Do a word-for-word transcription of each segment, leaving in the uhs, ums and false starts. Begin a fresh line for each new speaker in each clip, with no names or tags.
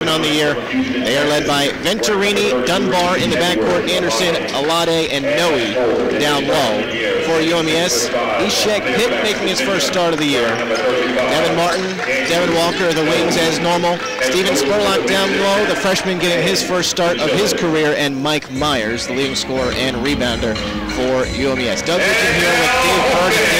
on the year. They are led by Venturini, Dunbar in the backcourt, Anderson, Alade, and Noe down low. For U M E S, Hytche Pitt making his first start of the year. Devin Martin, Devin Walker, the wings as normal. Steven Spurlock down low, the freshman getting his first start of his career, and Mike Myers, the leading scorer and rebounder for U M E S. Doug Richard here with Dave Bird, and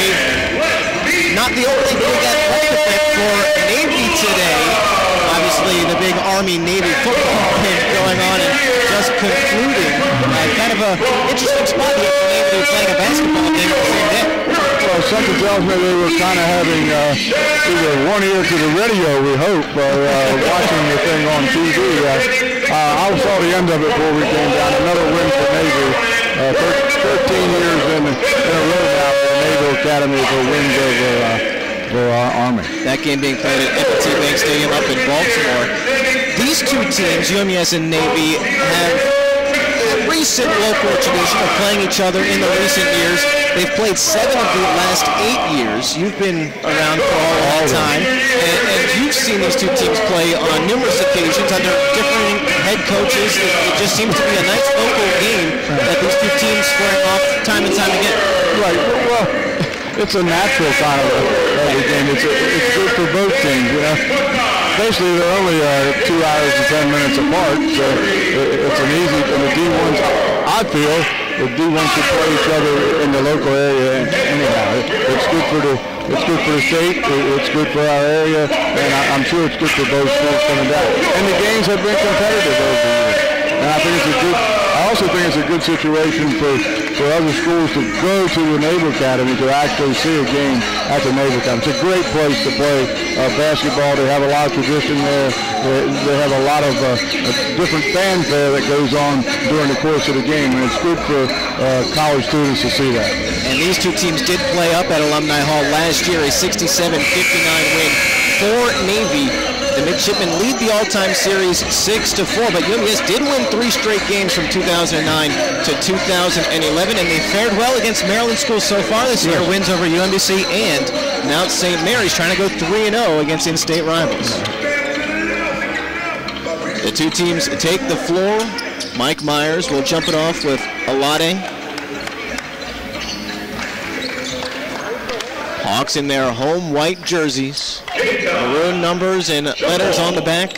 Dave, not the only big athletic effect for Navy today. Obviously, the big Army-Navy football game going on, and just concluding uh, kind of an interesting spot here for Navy to be playing a basketball game at the same day.
Well, something tells me they were kind of having uh, either one ear to the radio, we hope, or uh, watching the thing on T V. Uh, uh, I saw the end of it before we came down. Another win for Navy. Uh, thirteen years in, in a row now for the Naval Academy for wins over uh, for our Army.
That game being played at M and T Bank Stadium up in Baltimore. These two teams, U M E S and Navy, have a recent local tradition of playing each other in the recent years. They've played seven of the last eight years. You've been around for all that time, and, and you've seen these two teams play on numerous occasions under different head coaches. It, it just seems to be a nice local game that these two teams squaring off time and time again.
Right. Well, it's a natural kind of a, of a game. It's, a, it's good for both teams, you know. Basically, they're only uh, two hours and ten minutes apart, so it, it's an easy. And the D ones, I feel, the D ones should play each other in the local area anyhow. It, it's good for the it's good for the state. It, it's good for our area, and I, I'm sure it's good for both schools coming down. And the games have been competitive over the years, and I think it's a good. I also think it's a good situation for, for other schools to go to the Naval Academy to actually see a game at the Naval Academy. It's a great place to play uh, basketball. They have a lot of tradition there. They, they have a lot of uh, different fanfare that goes on during the course of the game, and it's good for uh, college students to see that.
And these two teams did play up at Alumni Hall last year, a sixty-seven fifty-nine win for Navy. The midshipmen lead the all-time series six to four, but U M E S did win three straight games from two thousand nine to two thousand eleven, and they fared well against Maryland schools so far this year. Wins over U M B C and Mount Saint Mary's, trying to go three and oh against in-state rivals. The two teams take the floor. Mike Myers will jump it off with Alade. Hawks in their home white jerseys. Maroon numbers and letters on the back.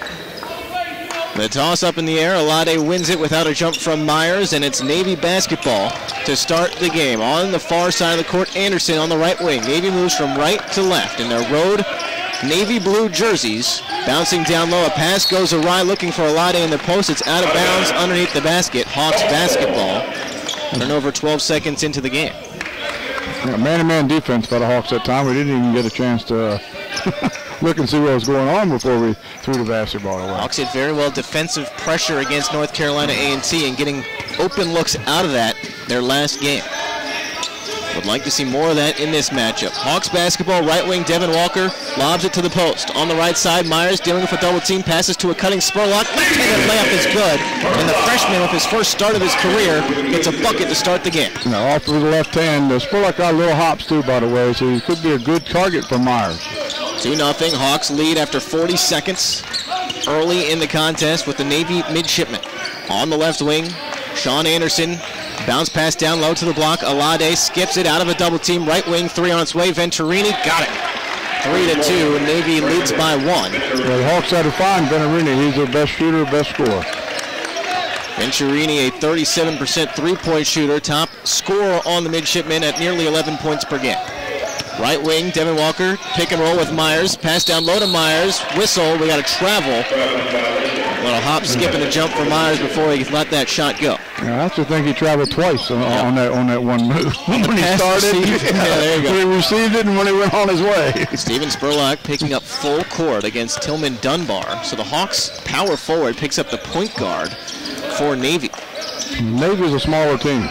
The toss up in the air. Alade wins it without a jump from Myers, and it's Navy basketball to start the game. On the far side of the court, Anderson on the right wing. Navy moves from right to left in their road navy blue jerseys. Bouncing down low, a pass goes awry, looking for Alade in the post. It's out of bounds underneath the basket. Hawks basketball. Turnover twelve seconds into the game.
Yeah, man-to-man defense by the Hawks that time. We didn't even get a chance to uh, look and see what was going on before we threw the basketball away.
Hawks did very well defensive pressure against North Carolina A and T and getting open looks out of that their last game. Would like to see more of that in this matchup. Hawks basketball, right wing Devin Walker lobs it to the post. On the right side, Myers dealing with a double team, passes to a cutting Spurlock. Left-handed layup is good, and the freshman with his first start of his career gets a bucket to start the game.
No, off with the left hand. Uh, Spurlock got little hops too, by the way, so he could be a good target for Myers.
two nothing, Hawks lead after forty seconds early in the contest with the Navy midshipmen. On the left wing, Sean Anderson. Bounce pass down low to the block. Alade skips it out of a double team. Right wing, three on its way. Venturini got it. Three to two. Navy leads by one.
Well, the Hawks had to find Venturini. He's their best shooter, best scorer.
Venturini, a thirty-seven percent three-point shooter, top scorer on the midshipmen at nearly eleven points per game. Right wing, Devin Walker, pick and roll with Myers. Pass down low to Myers. Whistle, we got to travel. A little hop, skip, and a jump for Myers before he let that shot go.
Yeah, that's the thing. He traveled twice on,
yep.
on that on that one move. When he started,
yeah, there you go.
When he received it, and when he went on his way.
Steven Spurlock picking up full court against Tillman Dunbar. So the Hawks power forward picks up the point guard for Navy.
Navy's a smaller team.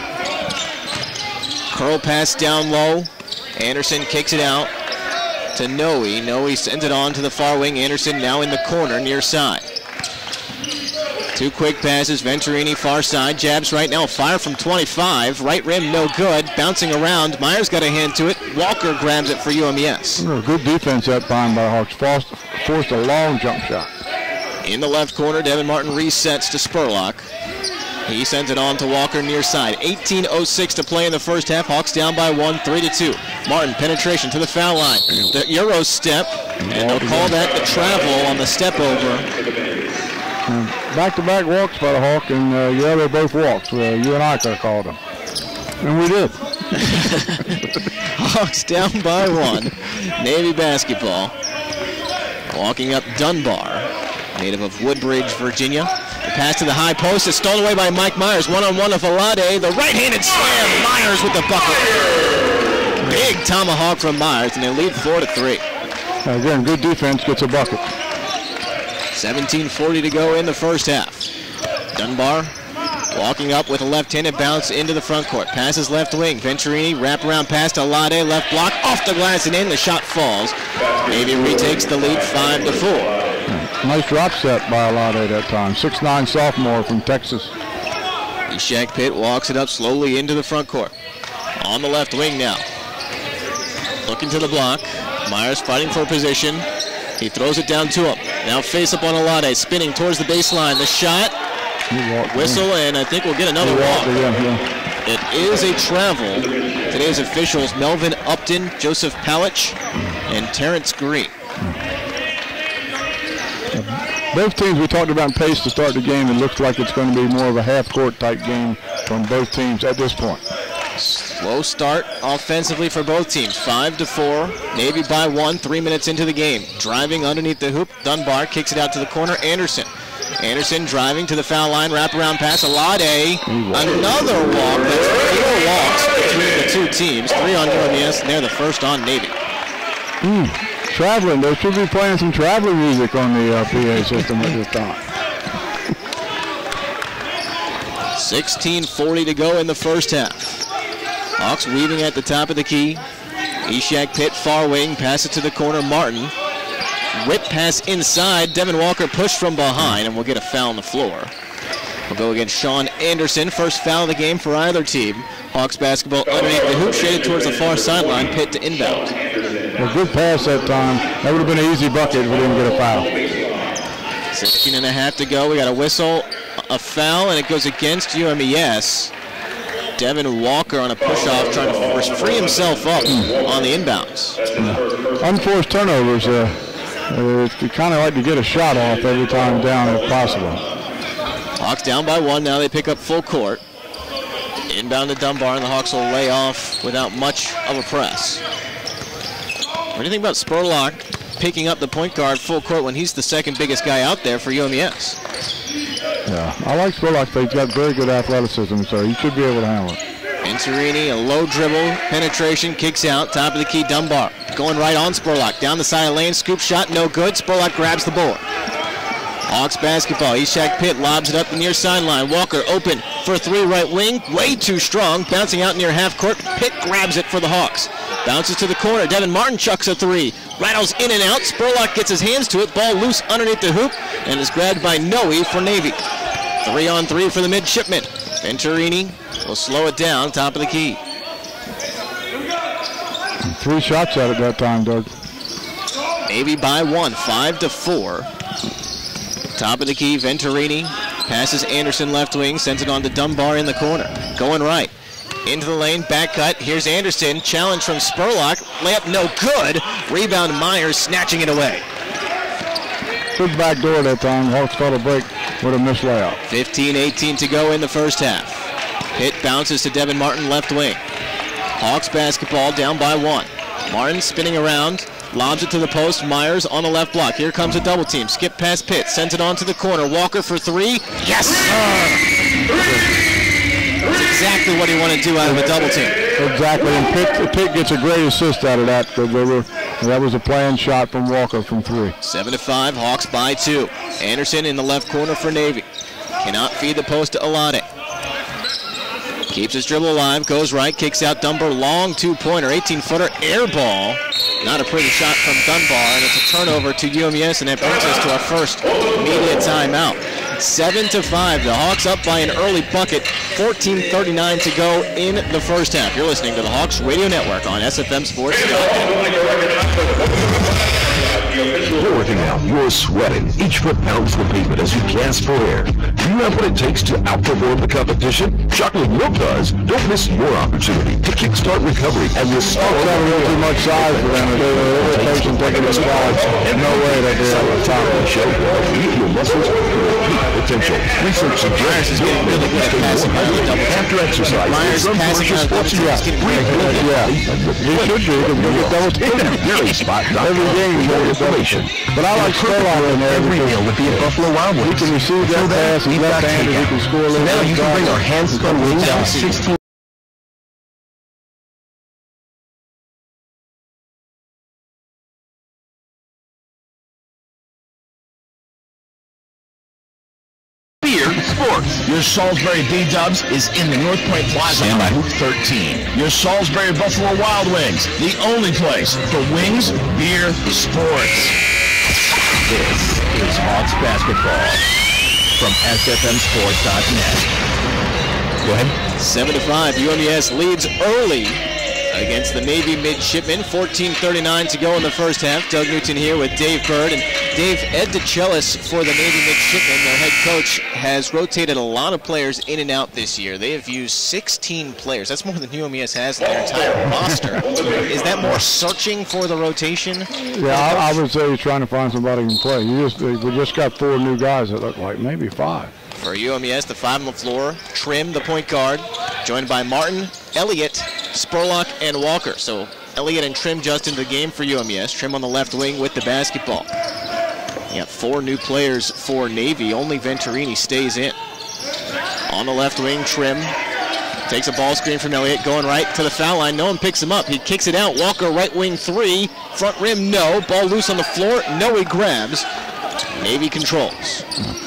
Curl pass down low. Anderson kicks it out to Noe. Noe sends it on to the far wing. Anderson now in the corner near side. Two quick passes. Venturini far side. Jabs right now. Fire from twenty-five. Right rim no good. Bouncing around. Myers got a hand to it. Walker grabs it for U M E S.
Good defense that time by the Hawks. Forced, forced a long jump shot.
In the left corner, Devin Martin resets to Spurlock. He sends it on to Walker near side. eighteen oh six to play in the first half. Hawks down by one, three to two. Martin, penetration to the foul line. The Euro step, and they'll call that the travel on the step over.
Back-to-back walks by the Hawk, and uh, yeah, they both walks. Uh, you and I could have called them. And we did.
Hawks down by one. Navy basketball. Walking up Dunbar, native of Woodbridge, Virginia. The pass to the high post is stolen away by Mike Myers. One-on-one of Alade. The right-handed slam. Myers with the bucket. Big tomahawk from Myers, and they lead four to three.
Again, good defense gets a bucket.
seventeen forty to go in the first half. Dunbar walking up with a left-handed bounce into the front court. Passes left wing. Venturini, wraparound pass to Alade. Left block, off the glass and in. The shot falls. Navy retakes the lead five to four.
Nice drop set by Alade that time. six nine sophomore from Texas.
Ishak Pitt walks it up slowly into the front court. On the left wing now. Looking to the block. Myers fighting for position. He throws it down to him. Now face up on Alade, spinning towards the baseline. The shot, whistle, and I think we'll get another walk. It is a travel. Today's officials, Melvin Upton, Joseph Palich, and Terrence Green.
Both teams, we talked about pace to start the game. It looks like it's going to be more of a half-court type game from both teams at this point.
Slow start offensively for both teams. Five to four. Navy by one. Three minutes into the game. Driving underneath the hoop. Dunbar kicks it out to the corner. Anderson. Anderson driving to the foul line. Wraparound pass. Alade. Another walk. That's four walks between the two teams. Three on U M E S, and they're the first on Navy.
Mm, traveling. They should be playing some traveling music on the uh, P A system at this time.
sixteen forty to go in the first half. Hawks weaving at the top of the key. Ishak Pitt, far wing, pass it to the corner. Martin. Whip pass inside. Devin Walker pushed from behind, and we'll get a foul on the floor. We'll go against Sean Anderson. First foul of the game for either team. Hawks basketball underneath the hoop, shaded towards the far sideline. Pitt to inbound.
A good pass that time. That would have been an easy bucket if we didn't get a foul.
sixteen and a half to go. We got a whistle, a foul, and it goes against U M E S. Devin Walker on a push-off trying to free himself up on the inbounds.
Yeah. Unforced turnovers. Uh, uh, you kind of like to get a shot off every time down if possible.
Hawks down by one. Now they pick up full court. Inbound to Dunbar, and the Hawks will lay off without much of a press. What do you think about Spurlock picking up the point guard full court when he's the second biggest guy out there for U M E S?
Yeah, I like Spurlock, but he's got very good athleticism, so he should be able to handle it.
Venturini, a low dribble, penetration, kicks out, top of the key, Dunbar. Going right on Spurlock, down the side of the lane, scoop shot, no good. Spurlock grabs the board. Hawks basketball, Ishak Pitt lobs it up the near sideline. Walker open for three right wing, way too strong, bouncing out near half court. Pitt grabs it for the Hawks. Bounces to the corner, Devin Martin chucks a three. Rattles in and out, Spurlock gets his hands to it, ball loose underneath the hoop, and is grabbed by Noe for Navy. Three on three for the midshipman. Venturini will slow it down, top of the key.
Three shots at it that time, Doug.
Navy by one, five to four. Top of the key, Venturini passes Anderson left wing, sends it on to Dunbar in the corner. Going right. Into the lane, back cut. Here's Anderson. Challenge from Spurlock. Layup no good. Rebound Myers snatching it away.
Good back door that time. Hawks caught a break with a missed layup.
fifteen eighteen to go in the first half. Pitt bounces to Devin Martin left wing. Hawks basketball down by one. Martin spinning around. Lobs it to the post. Myers on the left block. Here comes a double team. Skip past Pitt. Sends it on to the corner. Walker for three. Yes! That's exactly what he wanted to do out of a double team.
Exactly, and Pitt, Pitt gets a great assist out of that. They were, that was a planned shot from Walker from three.
Seven to five, Hawks by two. Anderson in the left corner for Navy. Cannot feed the post to Alade. Keeps his dribble alive, goes right, kicks out Dunbar, long two-pointer, eighteen-footer, air ball. Not a pretty shot from Dunbar, and it's a turnover to U M E S, and that brings us to our first media timeout. Seven to five, the Hawks up by an early bucket, fourteen thirty-nine to go in the first half. You're listening to the Hawks Radio Network on S F M Sports.
You're working out, you're sweating. Each foot pounds the pavement as you gasp for air. Do you have what it takes to outperform the competition? Chocolate milk does. Don't miss your opportunity to kickstart recovery and restore.
Folks have a little too much size for them. They're patient taking their strides. No way that they're at the top of the show.
Leave your muscles to their peak potential. Research suggests
is getting really good at passing out of the double
after exercise.
Myers passing out of the double
yeah. Yeah. He should be. He can get double team. Every game he gets information. But I like Spurlock in there.
Every meal would be at Buffalo Wild Wings.
He can receive that pass. He's left-handed. He can score a little bit.
Now you can bring our hand-spun wings down sixteen.
Sports. Your Salisbury B-Dubs is in the North Point Plaza on Route thirteen. Your Salisbury Buffalo Wild Wings, the only place for wings, beer, sports. This is Hawks basketball from S F M sports dot net. Go ahead.
seven to five, U M E S leads early against the Navy midshipmen. fourteen thirty-nine to go in the first half. Doug Newton here with Dave Bird. And Dave, Ed DeChellis for the Navy midshipmen, their head coach, has rotated a lot of players in and out this year. They have used sixteen players. That's more than U M E S has in their entire roster. Is that more searching for the rotation?
Yeah, I, I would say he's trying to find somebody who can play. You just, we just got four new guys that look like maybe five.
For U M E S, the five on the floor, Trim, the point guard, joined by Martin, Elliott, Spurlock, and Walker. So Elliott and Trim just into the game for U M E S. Trim on the left wing with the basketball. You got four new players for Navy. Only Venturini stays in. On the left wing, Trim takes a ball screen from Elliott, going right to the foul line. No one picks him up. He kicks it out. Walker, right wing three. Front rim, no. Ball loose on the floor. No, he grabs. Navy controls.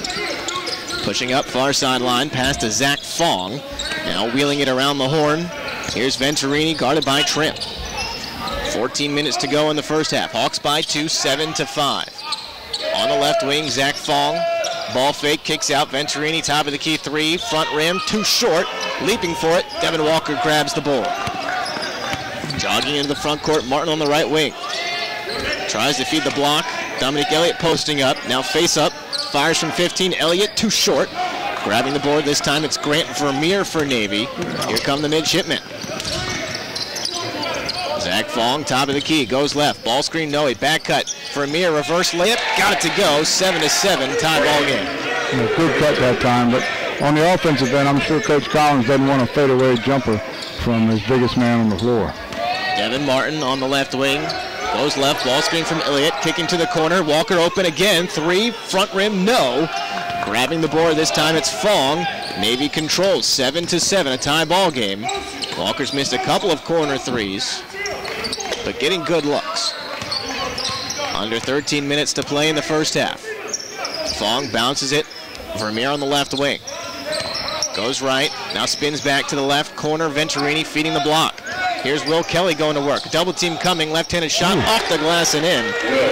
Pushing up far sideline, pass to Zach Fong. Now wheeling it around the horn. Here's Venturini, guarded by Trim. fourteen minutes to go in the first half. Hawks by two, seven to five. On the left wing, Zach Fong. Ball fake, kicks out. Venturini, top of the key three. Front rim, too short. Leaping for it. Devin Walker grabs the ball. Jogging into the front court, Martin on the right wing. Tries to feed the block. Dominic Elliott posting up. Now face up. Fires from fifteen. Elliott, too short. Grabbing the board this time, it's Grant Vermeer for Navy. Here come the midshipmen. Zach Fong, top of the key, goes left. Ball screen, no, a back cut. Vermeer, reverse layup, got it to go. Seven to seven, tie ball game.
Yeah, good cut that time, but on the offensive end, I'm sure Coach Collins doesn't want a fadeaway jumper from his biggest man on the floor.
Devin Martin on the left wing. Goes left, ball screen from Elliott, kicking to the corner. Walker open again, three, front rim, no. Grabbing the board, this time it's Fong. Navy controls, seven to seven, a tie ball game. Walker's missed a couple of corner threes, but getting good looks. Under thirteen minutes to play in the first half. Fong bounces it, Vermeer on the left wing. Goes right, now spins back to the left corner, Venturini feeding the block. Here's Will Kelly going to work. Double team coming, left-handed shot, Ooh. Off the glass and in.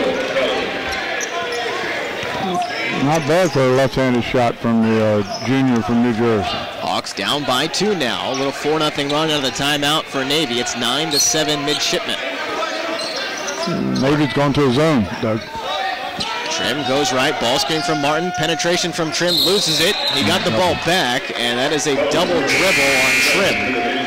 Not bad for a left-handed shot from the uh, junior from New Jersey.
Hawks down by two now. A little four nothing run out of the timeout for Navy. It's nine to seven midshipmen.
Navy's going to a zone, Doug.
Trim goes right, ball screen from Martin, penetration from Trim, loses it. He got the ball back, and that is a double dribble on Trim.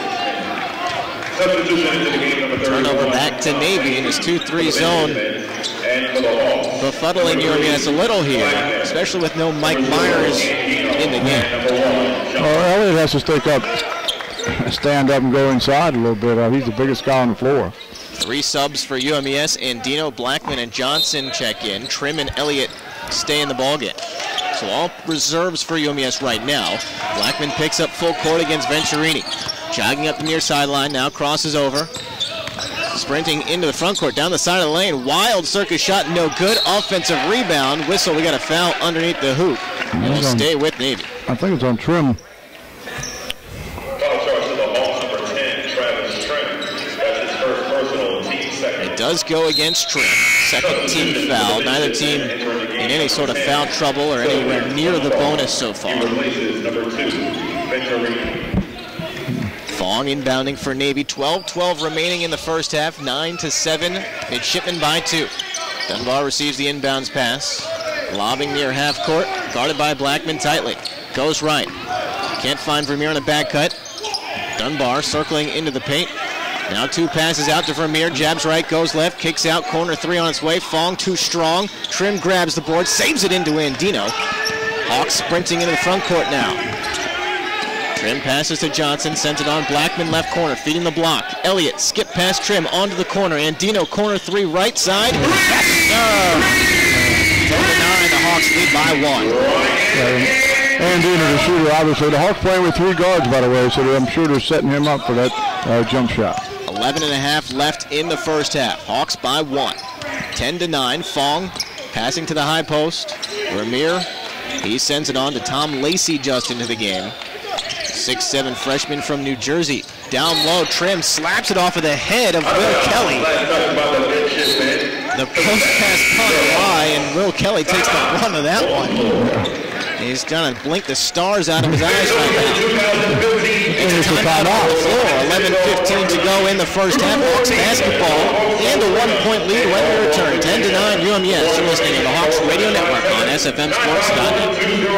Turnover back to Navy in his two three zone. Befuddling U M E S a little here, especially with no Mike Myers in the game.
Well, Elliott has to stick up, stand up and go inside a little bit. Uh, he's the biggest guy on the floor.
Three subs for U M E S, and Dino, Blackman, and Johnson check in. Trim and Elliott stay in the ballgame. So all reserves for U M E S right now. Blackman picks up full court against Venturini. Jogging up the near sideline, now crosses over. Sprinting into the front court, down the side of the lane. Wild circus shot, no good. Offensive rebound. Whistle, we got a foul underneath the hoop. And we'll stay with Navy.
I think it's on Trim.
It does go against Trim. Second team foul. Neither team in any sort of foul trouble or anywhere near the bonus so far. Fong inbounding for Navy. twelve twelve remaining in the first half. nine to seven. Midshipmen by two. Dunbar receives the inbounds pass. Lobbing near half court, guarded by Blackman tightly. Goes right. Can't find Vermeer on a back cut. Dunbar circling into the paint. Now two passes out to Vermeer. Jabs right, goes left, kicks out. Corner three on its way. Fong too strong. Trim grabs the board, saves it into Andino. Hawks sprinting into the front court now. Trim passes to Johnson, sends it on. Blackman left corner, feeding the block. Elliott skip past Trim onto the corner. Andino corner three right side. Yes, sir! ten to nine, the Hawks lead by one.
Yeah, Andino, the shooter, obviously. The Hawks playing with three guards, by the way, so I'm sure they're setting him up for that uh, jump shot.
eleven and a half left in the first half. Hawks by one. ten to nine. Fong passing to the high post. Vermeer, he sends it on to Tom Lacey just into the game. six seven freshman from New Jersey. Down low, Trim slaps it off of the head of Will Kelly. The post pass caught awry, and Will Kelly takes the run of that one. He's trying to blink the stars out of his eyes right now. It's a timeout on the floor. eleven fifteen to go in the first half. Hawks basketball and a one-point lead when we return. ten to nine U M E S. You're listening to the Hawks Radio Network on S F M Sports dot net.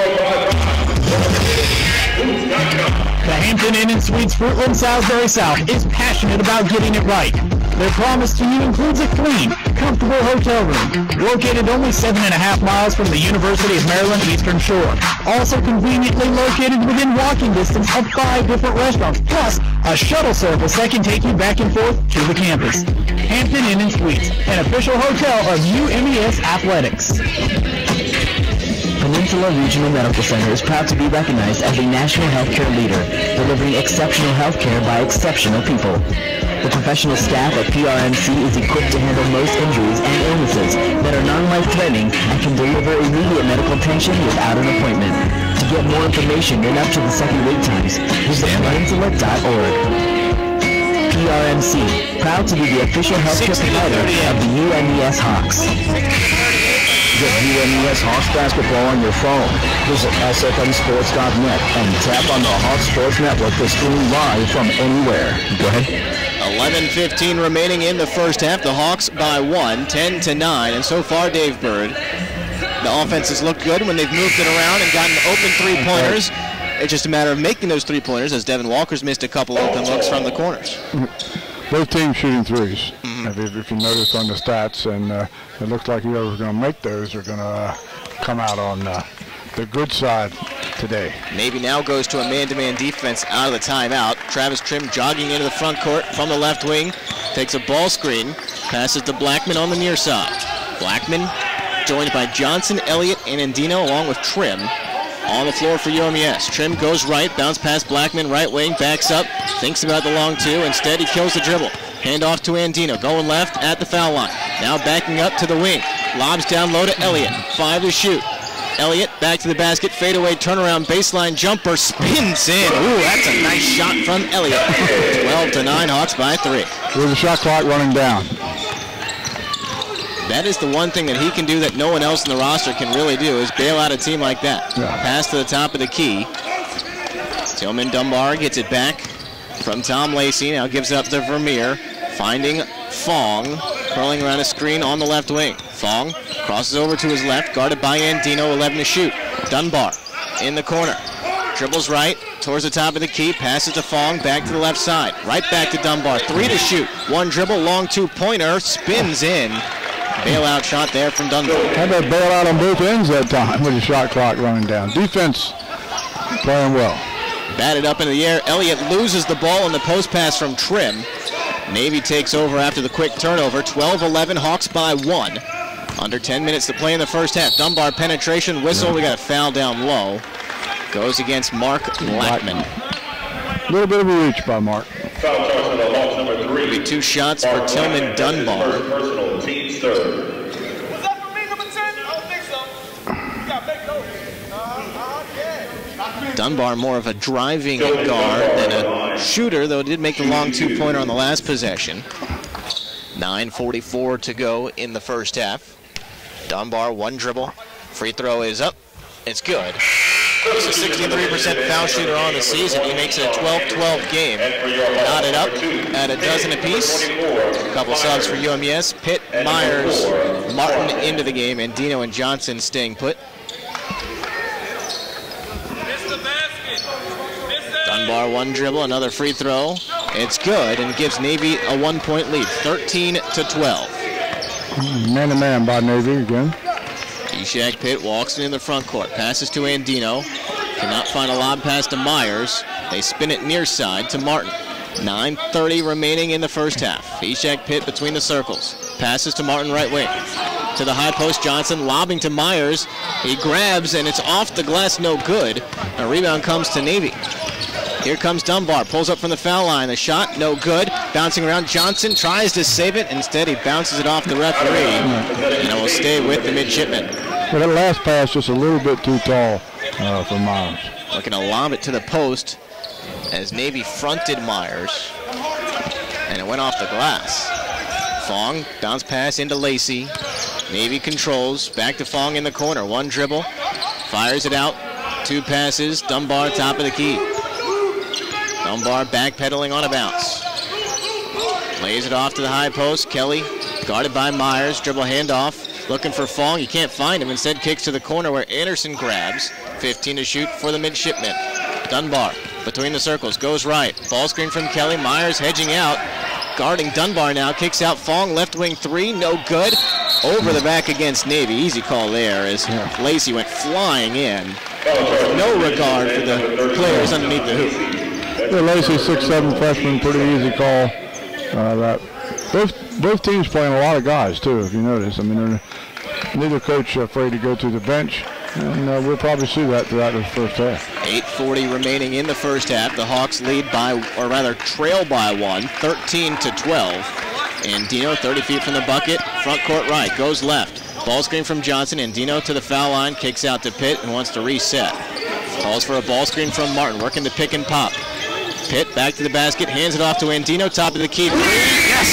The Hampton Inn and Suites Fruitland, Salisbury South is passionate about getting it right. Their promise to you includes a clean, comfortable hotel room, located only seven and a half miles from the University of Maryland Eastern Shore. Also conveniently located within walking distance of five different restaurants, plus a shuttle service that can take you back and forth to the campus. Hampton Inn and Suites, an official hotel of U M E S Athletics.
Peninsula Regional Medical Center is proud to be recognized as a national healthcare leader, delivering exceptional healthcare by exceptional people. The professional staff at P R M C is equipped to handle most injuries and illnesses that are non-life-threatening and can deliver immediate medical attention without an appointment. To get more information and up to the second wait times, visit peninsula dot org. P R M C, proud to be the official healthcare provider of the U M E S Hawks.
Get U M E S Hawks basketball on your phone. Visit S F M Sports dot net and tap on the Hawks Sports Network to stream live from anywhere. Go ahead.
eleven fifteen remaining in the first half. The Hawks by one, ten to nine. And so far, Dave Bird, the offense has looked good when they've moved it around and gotten open three-pointers. It's just a matter of making those three-pointers, as Devin Walker's missed a couple open looks from the corners.
Both teams shooting threes. Mm-hmm. if, you, if you notice on the stats, and uh, it looks like whoever's going to make those are going to uh, come out on uh, the good side today.
Maybe now goes to a man-to-man defense out of the timeout. Travis Trim jogging into the front court from the left wing, takes a ball screen, passes to Blackman on the near side. Blackman joined by Johnson, Elliott, and Andino along with Trim. On the floor for U M E S. Trim goes right, bounce past Blackman, right wing, backs up, thinks about the long two. Instead, he kills the dribble. Hand off to Andino, going left at the foul line. Now backing up to the wing. Lobs down low to Elliott. Five to shoot. Elliott back to the basket, fadeaway, turnaround, baseline jumper, spins in. Ooh, that's a nice shot from Elliott. twelve to nine, Hawks by three.
With the shot clock running down.
That is the one thing that he can do that no one else in the roster can really do, is bail out a team like that.
Yeah.
Pass to the top of the key. Tillman Dunbar gets it back from Tom Lacey. Now gives it up to Vermeer. Finding Fong. Curling around a screen on the left wing. Fong crosses over to his left. Guarded by Andino. eleven to shoot. Dunbar in the corner. Dribbles right towards the top of the key. Passes to Fong. Back to the left side. Right back to Dunbar. Three to shoot. One dribble. Long two-pointer. Spins in. Bailout shot there from Dunbar.
Had that bailout on both ends that time with the shot clock running down. Defense playing well.
Batted up into the air. Elliott loses the ball on the post pass from Trim. Navy takes over after the quick turnover. twelve eleven, Hawks by one. Under ten minutes to play in the first half. Dunbar penetration whistle. We got a foul down low. Goes against Mark Blackman.
A little bit of a reach by Mark.
Foul charge for the Hawks, number three.
It'll be two shots for Tillman Dunbar.
Personal team third.
Was that for me, number ten? I don't think so. You got big coach. Uh-huh, uh-huh, yeah.
Dunbar more of a driving guard than a shooter, though did make the long two-pointer on the last possession. nine forty-four to go in the first half. Dunbar, one dribble. Free throw is up. It's good. He's a sixty-three percent foul shooter on the season. He makes it a twelve twelve game. Knotted up at a dozen apiece. A couple subs for U M E S. Pitt, Myers, Martin into the game, and Dino and Johnson staying put. Dunbar one dribble, another free throw. It's good, and gives Navy a one-point lead, thirteen to twelve.
Man-to-man by Navy again.
Ishak Pitt walks into the front court, passes to Andino. Cannot find a lob pass to Myers. They spin it near side to Martin. nine thirty remaining in the first half. Ishak Pitt between the circles. Passes to Martin right wing. To the high post, Johnson lobbing to Myers. He grabs, and it's off the glass, no good. A rebound comes to Navy. Here comes Dunbar, pulls up from the foul line. The shot, no good. Bouncing around, Johnson tries to save it. Instead, he bounces it off the referee, and it will stay with the midshipman.
Well, that last pass just a little bit too tall uh, for Myers.
Looking to lob it to the post as Navy fronted Myers, and it went off the glass. Fong, bounce pass into Lacey. Navy controls, back to Fong in the corner. One dribble, fires it out. Two passes, Dunbar top of the key. Dunbar backpedaling on a bounce. Lays it off to the high post. Kelly guarded by Myers. Dribble handoff. Looking for Fong. You can't find him. Instead kicks to the corner where Anderson grabs. fifteen to shoot for the midshipmen. Dunbar between the circles. Goes right. Ball screen from Kelly. Myers hedging out. Guarding Dunbar now. Kicks out Fong. Left wing three. No good. Over the back against Navy. Easy call there as Lacey went flying in. No regard for the players underneath the hoop.
Yeah, Lacey, six seven freshman, pretty easy call. Uh, that both both teams playing a lot of guys too, if you notice. I mean, neither coach afraid to go to the bench, and uh, we'll probably see that throughout the first half.
eight forty remaining in the first half. The Hawks lead by, or rather trail by one, thirteen to twelve. And Dino, thirty feet from the bucket, front court right, goes left. Ball screen from Johnson, and Dino to the foul line, kicks out to Pitt and wants to reset. Calls for a ball screen from Martin, working to pick and pop. Pitt back to the basket, hands it off to Andino, top of the key. Three, yes!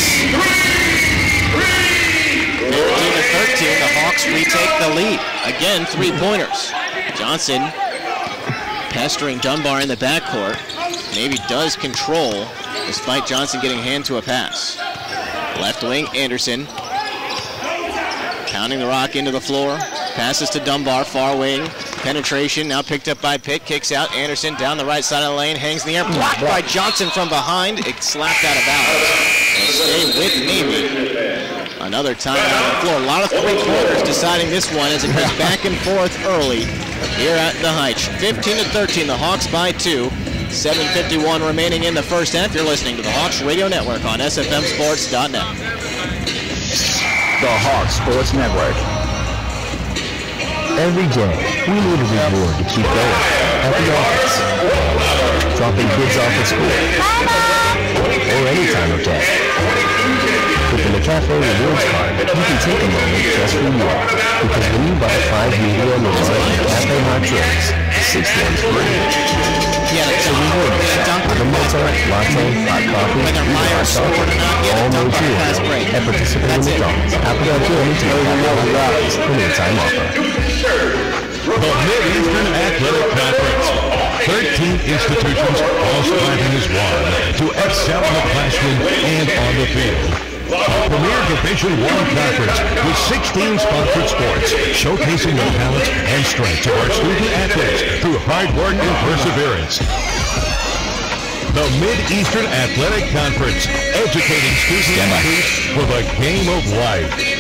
fifteen to thirteen, the Hawks retake the lead. Again, three-pointers. Johnson pestering Dunbar in the backcourt. Navy does control, despite Johnson getting hand to a pass. Left wing, Anderson. Pounding the rock into the floor. Passes to Dunbar, far wing. Penetration now picked up by Pitt. Kicks out Anderson down the right side of the lane. Hangs in the air. Blocked by Johnson from behind. It slapped out of bounds. And stay with Navy. Another time on the floor. A lot of three-pointers deciding this one as it goes back and forth early here at the Hytche. fifteen to thirteen, the Hawks by two. seven fifty-one remaining in the first half. You're listening to the Hawks Radio Network on S F M Sports dot net.
The Hawks Sports Network.
Every day, we need a reward to keep going. At the office, dropping kids off at school, or any time of day. With the McCafe Rewards Card, you can take a moment just for you. Because when you buy five medium or large McCafe hot drinks, six ones free.
Yeah,
So reward yourself with a mocha, latte, hot coffee,
whether
or hot
Myers scored or
chocolate,
not, get
all
a dunk
no
on the fast
cheer,
break.
and participate in
That's it.
McDonald's. Applicant anytime, applicant anytime offer.
The Mid-Eastern Athletic Conference. thirteen institutions, all striving as one to excel in the classroom and on the field. A premier Division One conference with sixteen sponsored sports, showcasing the talents and strengths of our student athletes through hard work and perseverance. The Mid-Eastern Athletic Conference, educating student athletes for the game of life.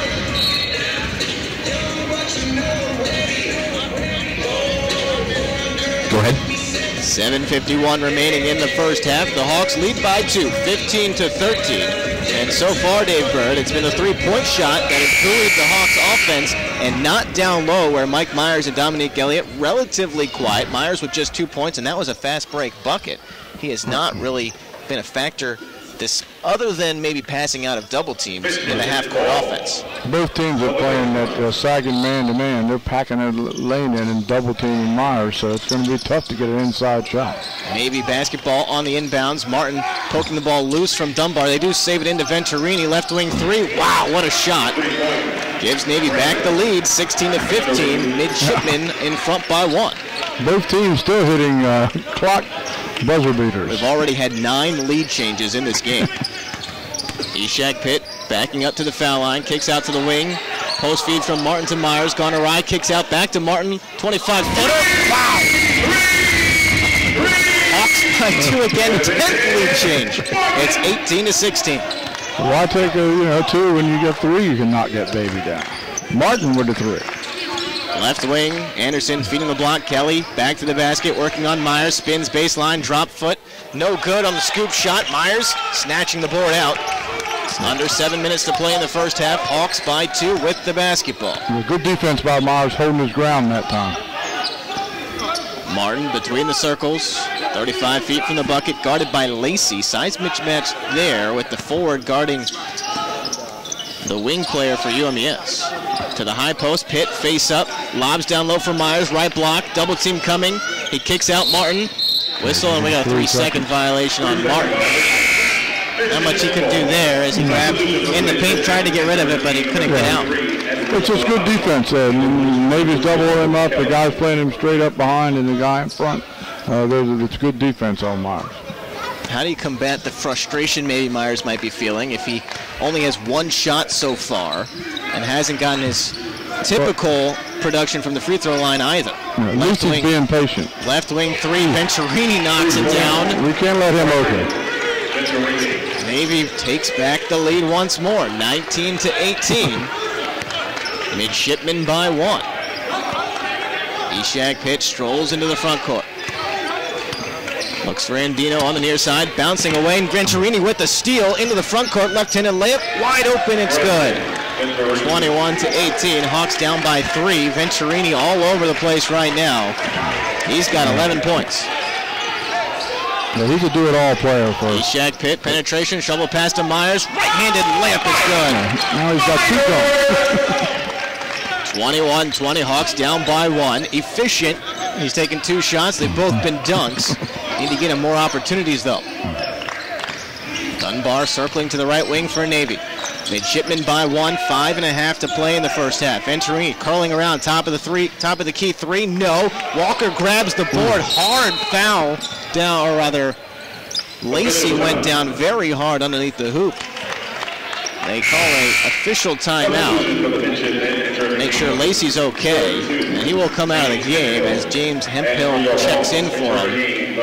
Go ahead.
seven fifty-one remaining in the first half. The Hawks lead by two, fifteen to thirteen. And so far, Dave Bird, it's been a three-point shot that has buoyed the Hawks offense and not down low where Mike Myers and Dominique Elliott relatively quiet. Myers with just two points, and that was a fast break bucket. He has not really been a factor this, other than maybe passing out of double teams in the half-court offense.
Both teams are playing that uh, sagging man-to-man. They're packing a lane in and double-teaming Myers, so it's going to be tough to get an inside shot.
Maybe basketball on the inbounds. Martin poking the ball loose from Dunbar. They do save it into Venturini. Left wing three. Wow, what a shot. Gives Navy back the lead, sixteen to fifteen. Midshipmen in front by one.
Both teams still hitting uh, clock buzzer beaters.
We've already had nine lead changes in this game. Eshak Pitt backing up to the foul line, kicks out to the wing. Post feed from Martin to Myers, gone awry, kicks out back to Martin, twenty-five footer. Wow! Hawks by two again, tenth lead change. It's eighteen to sixteen.
Why take a, you know, two when you get three? You cannot get baby down. Martin with the three.
Left wing, Anderson feeding the block. Kelly back to the basket, working on Myers. Spins baseline, drop foot. No good on the scoop shot. Myers snatching the board out. Under seven minutes to play in the first half. Hawks by two with the basketball.
Good defense by Myers, holding his ground that time.
Martin between the circles, thirty-five feet from the bucket, guarded by Lacey. Size mismatch there with the forward guarding the wing player for U M E S. To the high post, Pitt face up, lobs down low for Myers, right block, double team coming. He kicks out Martin. Whistle, and we got a three-second violation on Martin. Not much he could do there as he grabbed in the paint, tried to get rid of it, but he couldn't get out.
It's just good defense. Uh, Navy's double him up, the guy's playing him straight up behind, and the guy in front. Uh, it's good defense on Myers.
How do you combat the frustration maybe Myers might be feeling if he only has one shot so far and hasn't gotten his typical production from the free throw line either?
Yeah, at least he's being patient.
Left wing three, Venturini knocks it down.
We can't let him open.
Navy takes back the lead once more, nineteen to eighteen. Midshipman by one. Eshak Pitt strolls into the front court. Looks for Andino on the near side, bouncing away, and Venturini with the steal into the front court, left-handed layup, wide open, it's good. twenty-one to eighteen, Hawks down by three. Venturini all over the place right now. He's got eleven points.
Yeah, he's a do-it-all player for us.
Eshak Pitt, penetration, shovel pass to Myers, right-handed layup is good.
Now he's got two goals.
twenty-one twenty, Hawks down by one. Efficient. He's taken two shots. They've both been dunks. Need to get him more opportunities, though. Dunbar circling to the right wing for Navy. Midshipman by one, five and a half to play in the first half. Venturini curling around, top of the three, top of the key three, no. Walker grabs the board, hard foul down, or rather, Lacey went down very hard underneath the hoop. They call a official timeout. Make sure Lacey's okay, and he will come out of the game as James Hemphill checks in for him.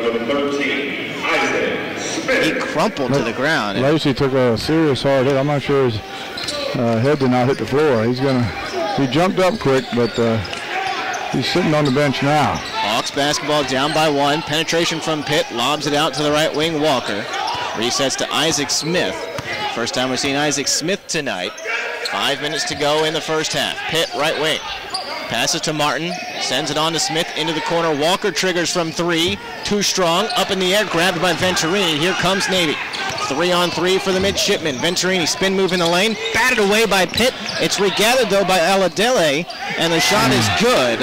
He crumpled to the ground.
Lacey took a serious hard hit. I'm not sure his uh, head did not hit the floor. He's gonna. He jumped up quick, but uh, he's sitting on the bench now.
Hawks basketball down by one. Penetration from Pitt, lobs it out to the right wing. Walker resets to Isaac Smith. First time we've seen Isaac Smith tonight. Five minutes to go in the first half. Pitt, right wing. Passes to Martin. Sends it on to Smith into the corner. Walker triggers from three. Too strong. Up in the air. Grabbed by Venturini. Here comes Navy. Three on three for the midshipman. Venturini spin move in the lane. Batted away by Pitt. It's regathered, though, by Aladele. And the shot is good.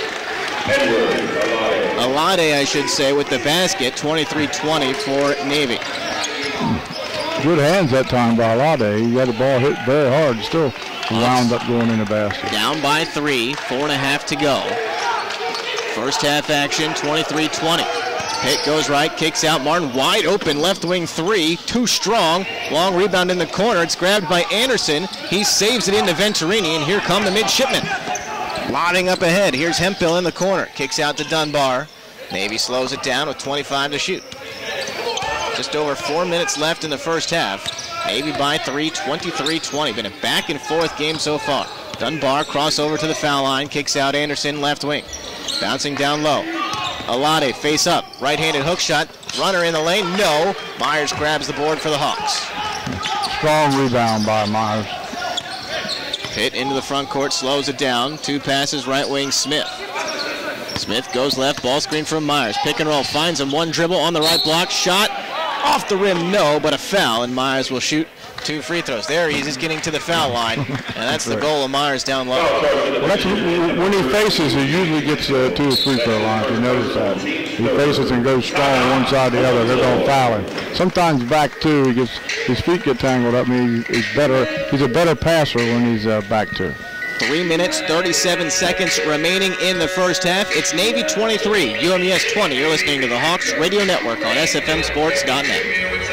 Alade, I should say, with the basket. twenty-three twenty for Navy.
Good hands that time by Alade. He got the ball hit very hard. Still wound up going in the basket.
Down by three, four and a half to go. First half action, twenty-three twenty. Pitt goes right, kicks out. Martin wide open, left wing three, too strong. Long rebound in the corner. It's grabbed by Anderson. He saves it into Venturini, and here come the midshipmen. Lotting up ahead. Here's Hemphill in the corner. Kicks out to Dunbar. Navy slows it down with twenty-five to shoot. Just over four minutes left in the first half. Navy by three, twenty-three twenty. Been a back and forth game so far. Dunbar crossover to the foul line, kicks out Anderson left wing. Bouncing down low. Alade face up, right-handed hook shot. Runner in the lane, no. Myers grabs the board for the Hawks.
Strong rebound by Myers.
Pitt into the front court, slows it down. Two passes, right wing, Smith. Smith goes left, ball screen from Myers. Pick and roll, finds him, one dribble on the right block. Shot off the rim, no, but a foul, and Myers will shoot two free throws. There he is, he's getting to the foul line, and that's the goal of Myers down low.
Well, that's, when he faces, he usually gets uh, to his free throw line. If you notice that. He faces and goes strong one side or the other, they're going to foul him. Sometimes back two, he gets, his feet get tangled up. I mean, he's better. He's a better passer when he's uh, back two.
Three minutes, thirty-seven seconds remaining in the first half. It's Navy twenty-three, U M E S twenty. You're listening to the Hawks Radio Network on S F M sports dot net.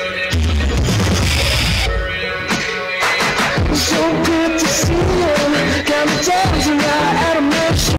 So good to see you. Got me dancing right out of my shoes.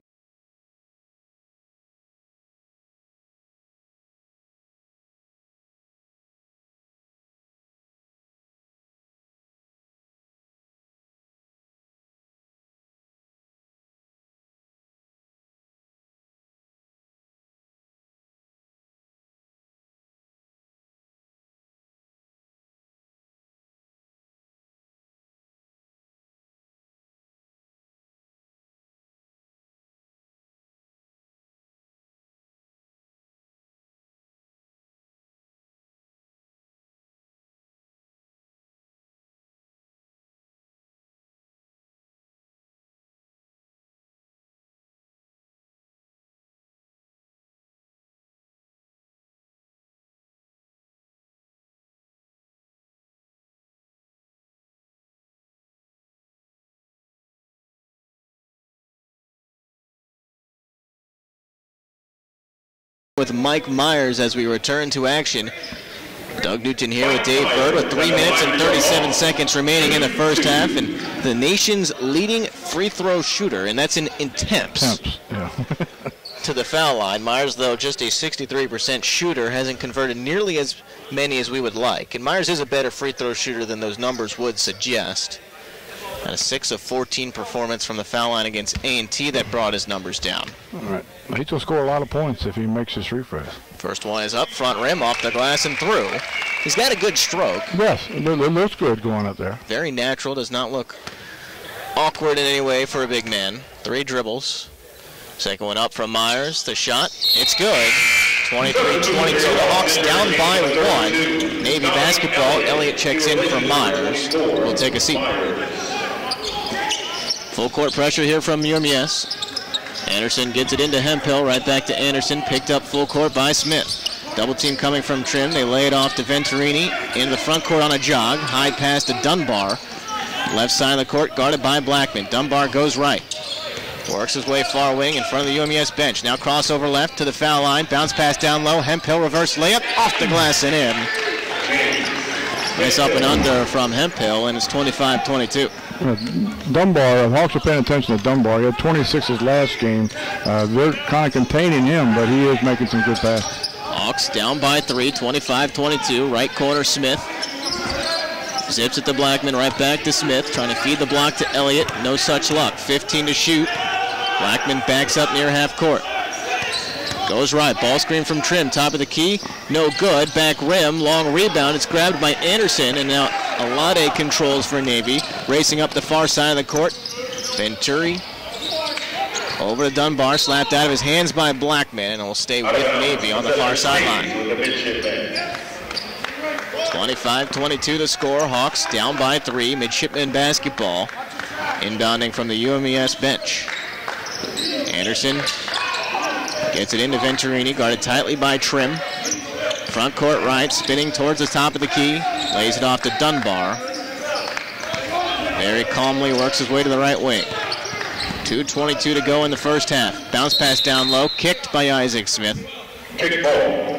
With Mike Myers as we return to action. Doug Newton here with Dave Bird with three minutes and thirty-seven seconds remaining in the first half, and the nation's leading free throw shooter, and that's in attempts.
Attempts, yeah.
To the foul line. Myers, though, just a sixty-three percent shooter, hasn't converted nearly as many as we would like. And Myers is a better free throw shooter than those numbers would suggest. And a six of fourteen performance from the foul line against A and T that brought his numbers down.
All right. He's going to score a lot of points if he makes his free throws.
First one is up, front rim, off the glass and through. He's got a good stroke.
Yes, it looks good going up there.
Very natural, does not look awkward in any way for a big man. Three dribbles. Second one up from Myers. The shot, it's good. twenty-three twenty-two, the Hawks down by one. Navy basketball, Elliott checks in from Myers. We'll take a seat. Full court pressure here from U M E S. Anderson gets it into Hemphill, right back to Anderson, picked up full court by Smith. Double team coming from Trim, they lay it off to Venturini, into the front court on a jog, high pass to Dunbar. Left side of the court guarded by Blackman. Dunbar goes right. Works his way far wing in front of the U M E S bench. Now crossover left to the foul line, bounce pass down low, Hemphill reverse layup, off the glass and in. Nice up and under from Hemphill, and it's twenty-five twenty-two.
Uh, Dunbar, uh, Hawks are paying attention to Dunbar. He had twenty-six his last game. Uh, they're kind of containing him, but he is making some good passes.
Hawks down by three, twenty-five twenty-two. Right corner, Smith. Zips it to Blackman, right back to Smith. Trying to feed the block to Elliott. No such luck. fifteen to shoot. Blackman backs up near half court. Goes right. Ball screen from Trim. Top of the key. No good. Back rim. Long rebound. It's grabbed by Anderson. And now Alade controls for Navy. Racing up the far side of the court. Venturi over to Dunbar. Slapped out of his hands by Blackman. And will stay with Navy on the far sideline. twenty-five twenty-two to score. Hawks down by three. Midshipman basketball. Inbounding from the U M E S bench. Anderson gets it into Venturini, guarded tightly by Trim. Front court right, spinning towards the top of the key. Lays it off to Dunbar. Very calmly works his way to the right wing. two twenty-two to go in the first half. Bounce pass down low, kicked by Isaac Smith.
Kick ball.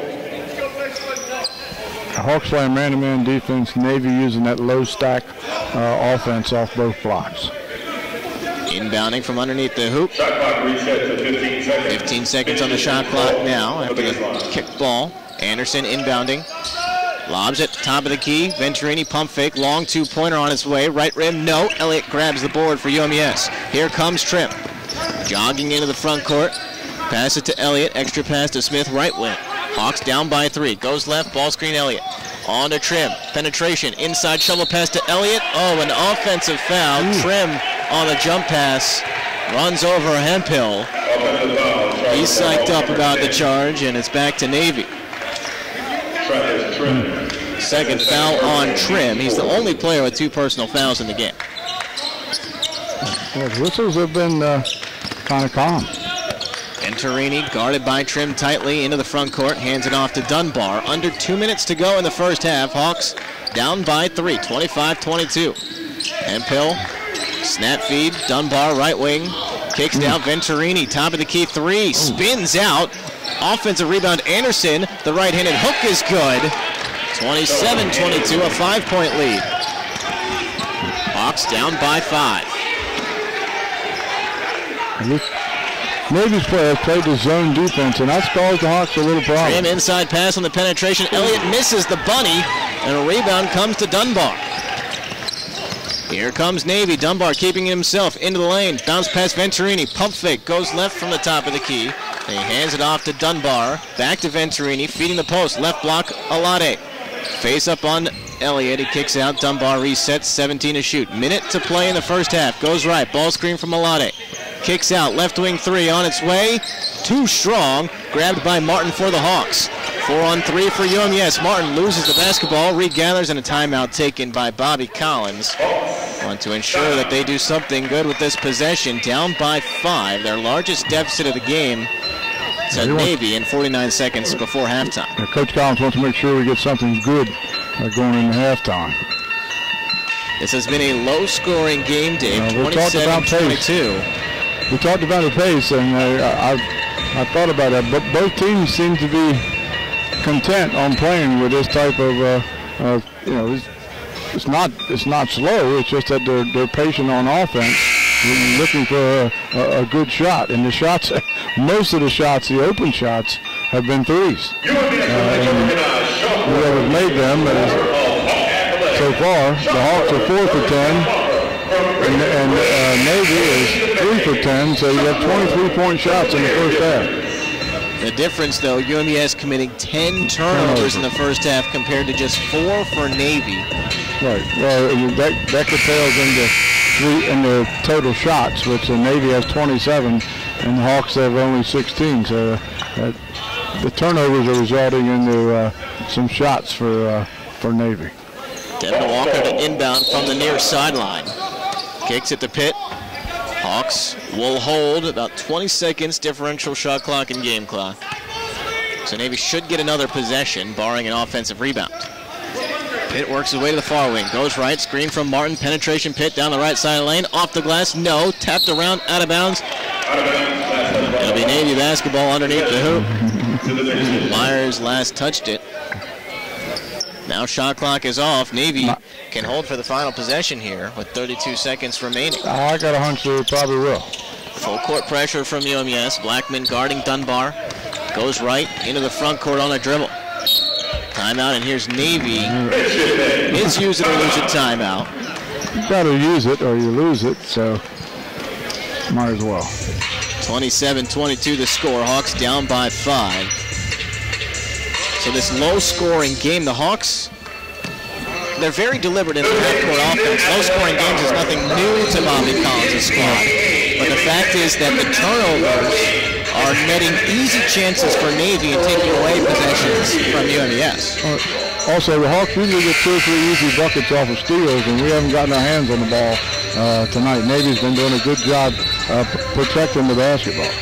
Hawks playing man-to-man defense. Navy using that low stack uh, offense off both blocks.
Inbounding from underneath the hoop.
Shot clock reset to fifteen seconds.
fifteen seconds on the shot clock now after the kick ball. Anderson inbounding. Lobs at the top of the key. Venturini pump fake. Long two-pointer on its way. Right rim, no. Elliott grabs the board for U M E S. Here comes Trim. Jogging into the front court. Pass it to Elliott. Extra pass to Smith, right wing. Hawks down by three. Goes left. Ball screen Elliott. On to Trim. Penetration. Inside shovel pass to Elliott. Oh, an offensive foul. Ooh. Trim on the jump pass. Runs over Hemphill. He's psyched up about the charge, and it's back to Navy. Second foul on Trim. He's the only player with two personal fouls in the game.
Well, the whistles have been uh, kind of calm.
Venturini guarded by Trim tightly into the front court. Hands it off to Dunbar. Under two minutes to go in the first half. Hawks down by three, twenty-five twenty-two. Hemphill Snap feed, Dunbar right wing. Kicks down, Venturini, top of the key three. Spins out. Offensive rebound, Anderson. The right-handed hook is good. twenty-seven twenty-two, a five-point lead. Hawks down by five.
Navy's players played the zone defense, and that's caused the Hawks a little problem.
Graham inside pass on the penetration. Elliott misses the bunny, and a rebound comes to Dunbar. Here comes Navy. Dunbar keeping himself into the lane. Bounce pass Venturini. Pump fake. Goes left from the top of the key. And he hands it off to Dunbar. Back to Venturini. Feeding the post. Left block, Alade. Face up on Elliott. He kicks out. Dunbar resets. seventeen to shoot. Minute to play in the first half. Goes right. Ball screen from Alade. Kicks out. Left wing three on its way. Too strong. Grabbed by Martin for the Hawks. Four on three for U M E S. Martin loses the basketball. Regathers, and a timeout taken by Bobby Collins. Want to ensure that they do something good with this possession. Down by five. Their largest deficit of the game to Navy in forty-nine seconds before halftime.
Yeah, Coach Collins wants to make sure we get something good uh, going into halftime.
This has been a low-scoring game, Dave.
Uh, we talked about
twenty-seven twenty-two.
We talked about the pace, and uh, I, I thought about that. But both teams seem to be content on playing with this type of, uh, uh, you know, it's, it's not it's not slow. It's just that they're they're patient on offense, looking for a, a, a good shot. And the shots, most of the shots, the open shots, have been threes. Uh, and whoever's made them, uh, so far, the Hawks are four for ten, and, and uh, Navy is three for ten. So you have twenty-three point shots in the first half.
The difference, though, U M E S committing ten turnovers in the first half compared to just four for Navy.
Right. Well, that that compares into three in the total shots, which the Navy has twenty-seven, and the Hawks have only sixteen. So uh, the turnovers are resulting into uh, some shots for uh, for Navy.
Devin Walker to inbound from the near sideline. Kicks it to Pitt. Hawks will hold about twenty seconds differential shot clock and game clock. So Navy should get another possession, barring an offensive rebound. Pitt works his way to the far wing. Goes right, screen from Martin. Penetration, Pitt down the right side of the lane. Off the glass, no. Tapped around, out of bounds. It'll be Navy basketball underneath the hoop. Myers last touched it. Now shot clock is off. Navy can hold for the final possession here with thirty-two seconds remaining.
I got a hunch they probably will.
Full court pressure from U M E S. Blackman guarding Dunbar. Goes right into the front court on a dribble. Timeout, and here's Navy. It's use it or lose it timeout.
You got to use it or you lose it, so might as well.
twenty-seven twenty-two the score. Hawks down by five. So this low-scoring game, the Hawks, they're very deliberate in their half-court offense. Low-scoring games is nothing new to Bobby Collins' squad. But the fact is that the turnovers are netting easy chances for Navy and taking away possessions from U M E S.
Uh, also, the Hawks usually get two or three easy buckets off of steals, and we haven't gotten our hands on the ball uh, tonight. Navy's been doing a good job uh, protecting the basketball.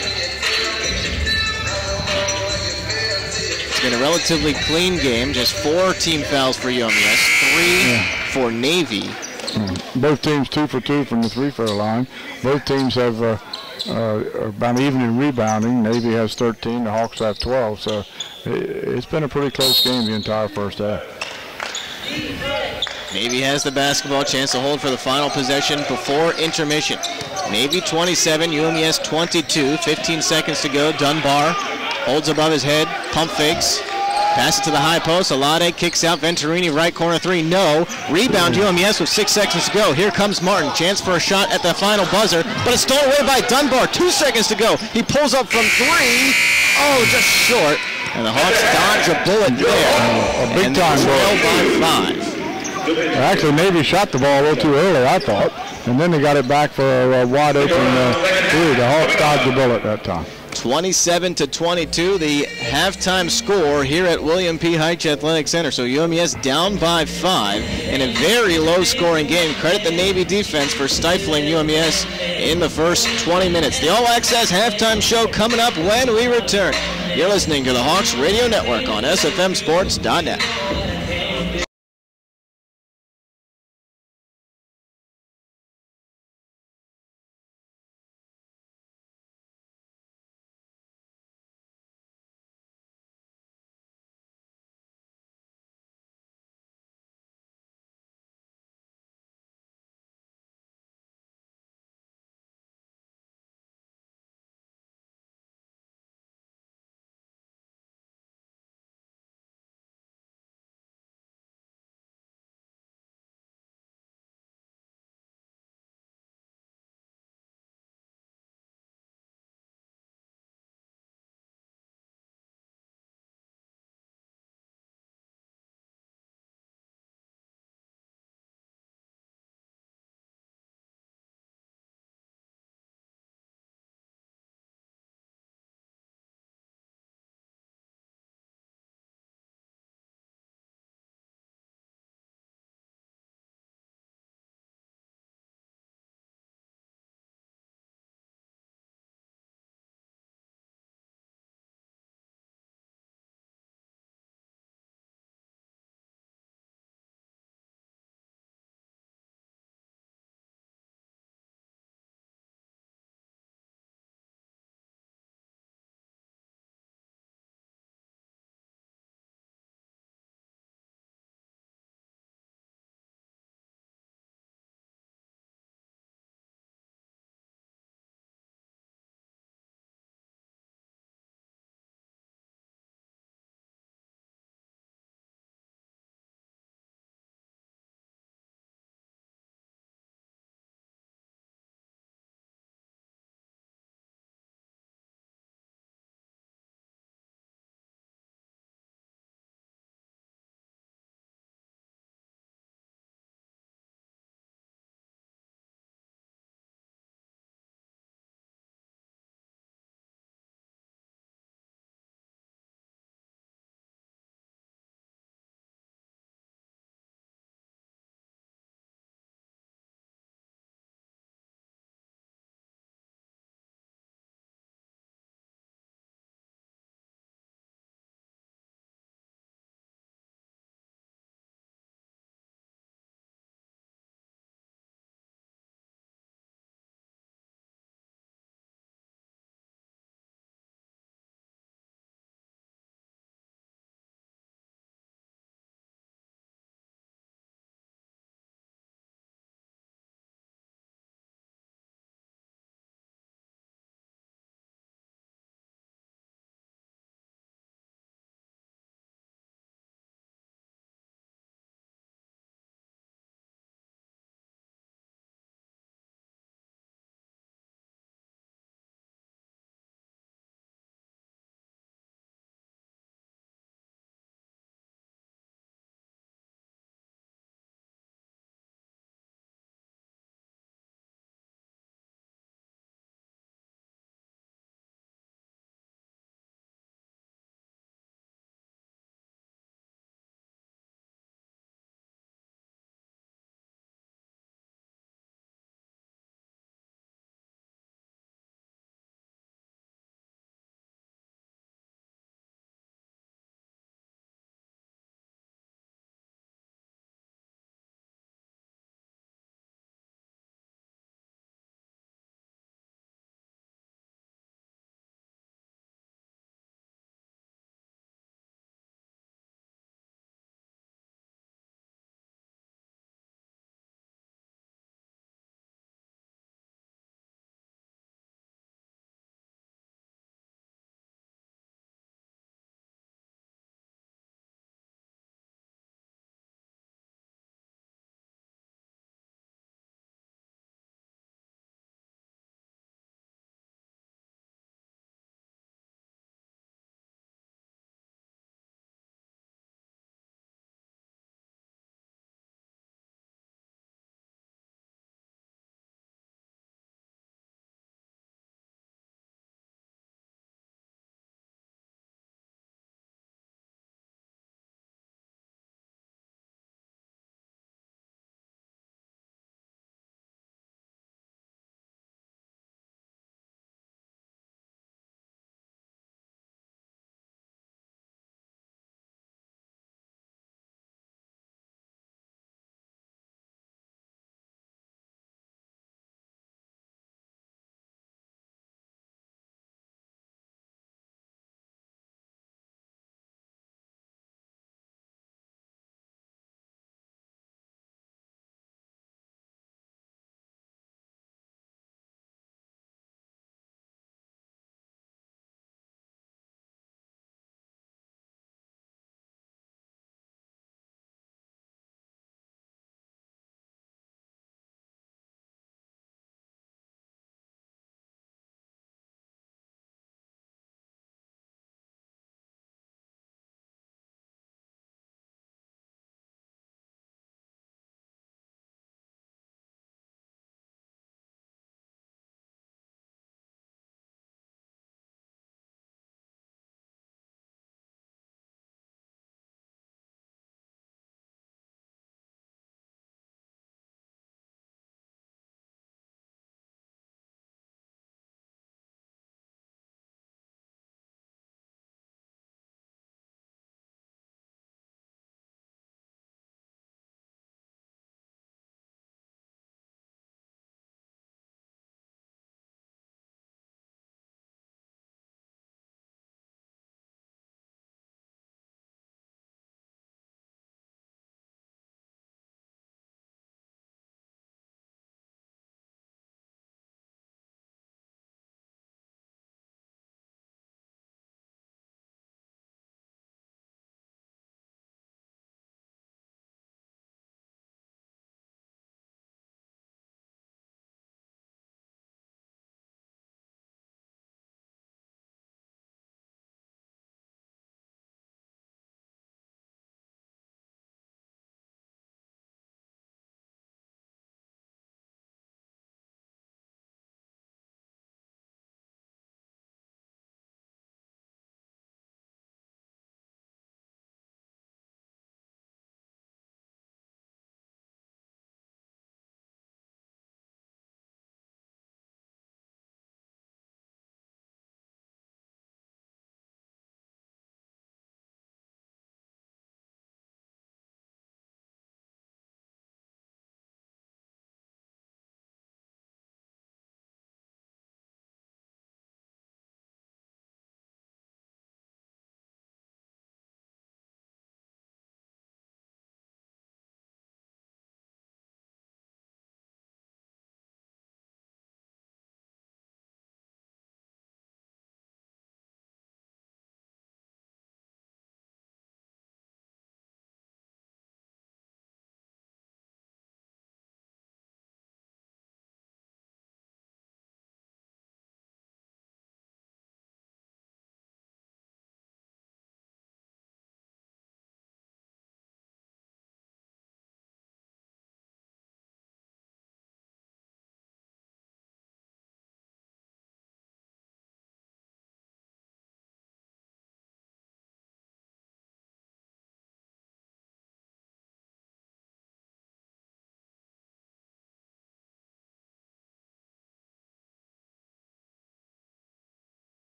It's been a relatively clean game, just four team fouls for U M E S, three yeah. for Navy.
Mm. Both teams two for two from the three-throw line. Both teams have uh, uh, about even in rebounding. Navy has thirteen, the Hawks have twelve, so it's been a pretty close game the entire first half.
Navy has the basketball, chance to hold for the final possession before intermission. Navy twenty-seven, U M E S twenty-two, fifteen seconds to go. Dunbar holds above his head, pump fakes, pass it to the high post. Alade kicks out, Venturini right corner three, no. Rebound U M E S with six seconds to go. Here comes Martin, chance for a shot at the final buzzer, but it's stolen away by Dunbar. Two seconds to go. He pulls up from three. Oh, just short. And the Hawks dodge a bullet there.
A big time
ball. by five.
Actually, Navy shot the ball a little too early, I thought, and then they got it back for a, a wide open uh, three. The Hawks dodged the bullet that time.
twenty-seven to twenty-two, the halftime score here at William P. Hytche Athletic Center. So U M E S down by five in a very low-scoring game. Credit the Navy defense for stifling U M E S in the first twenty minutes. The All Access halftime show coming up when we return. You're listening to the Hawks Radio Network on S F M sports dot net.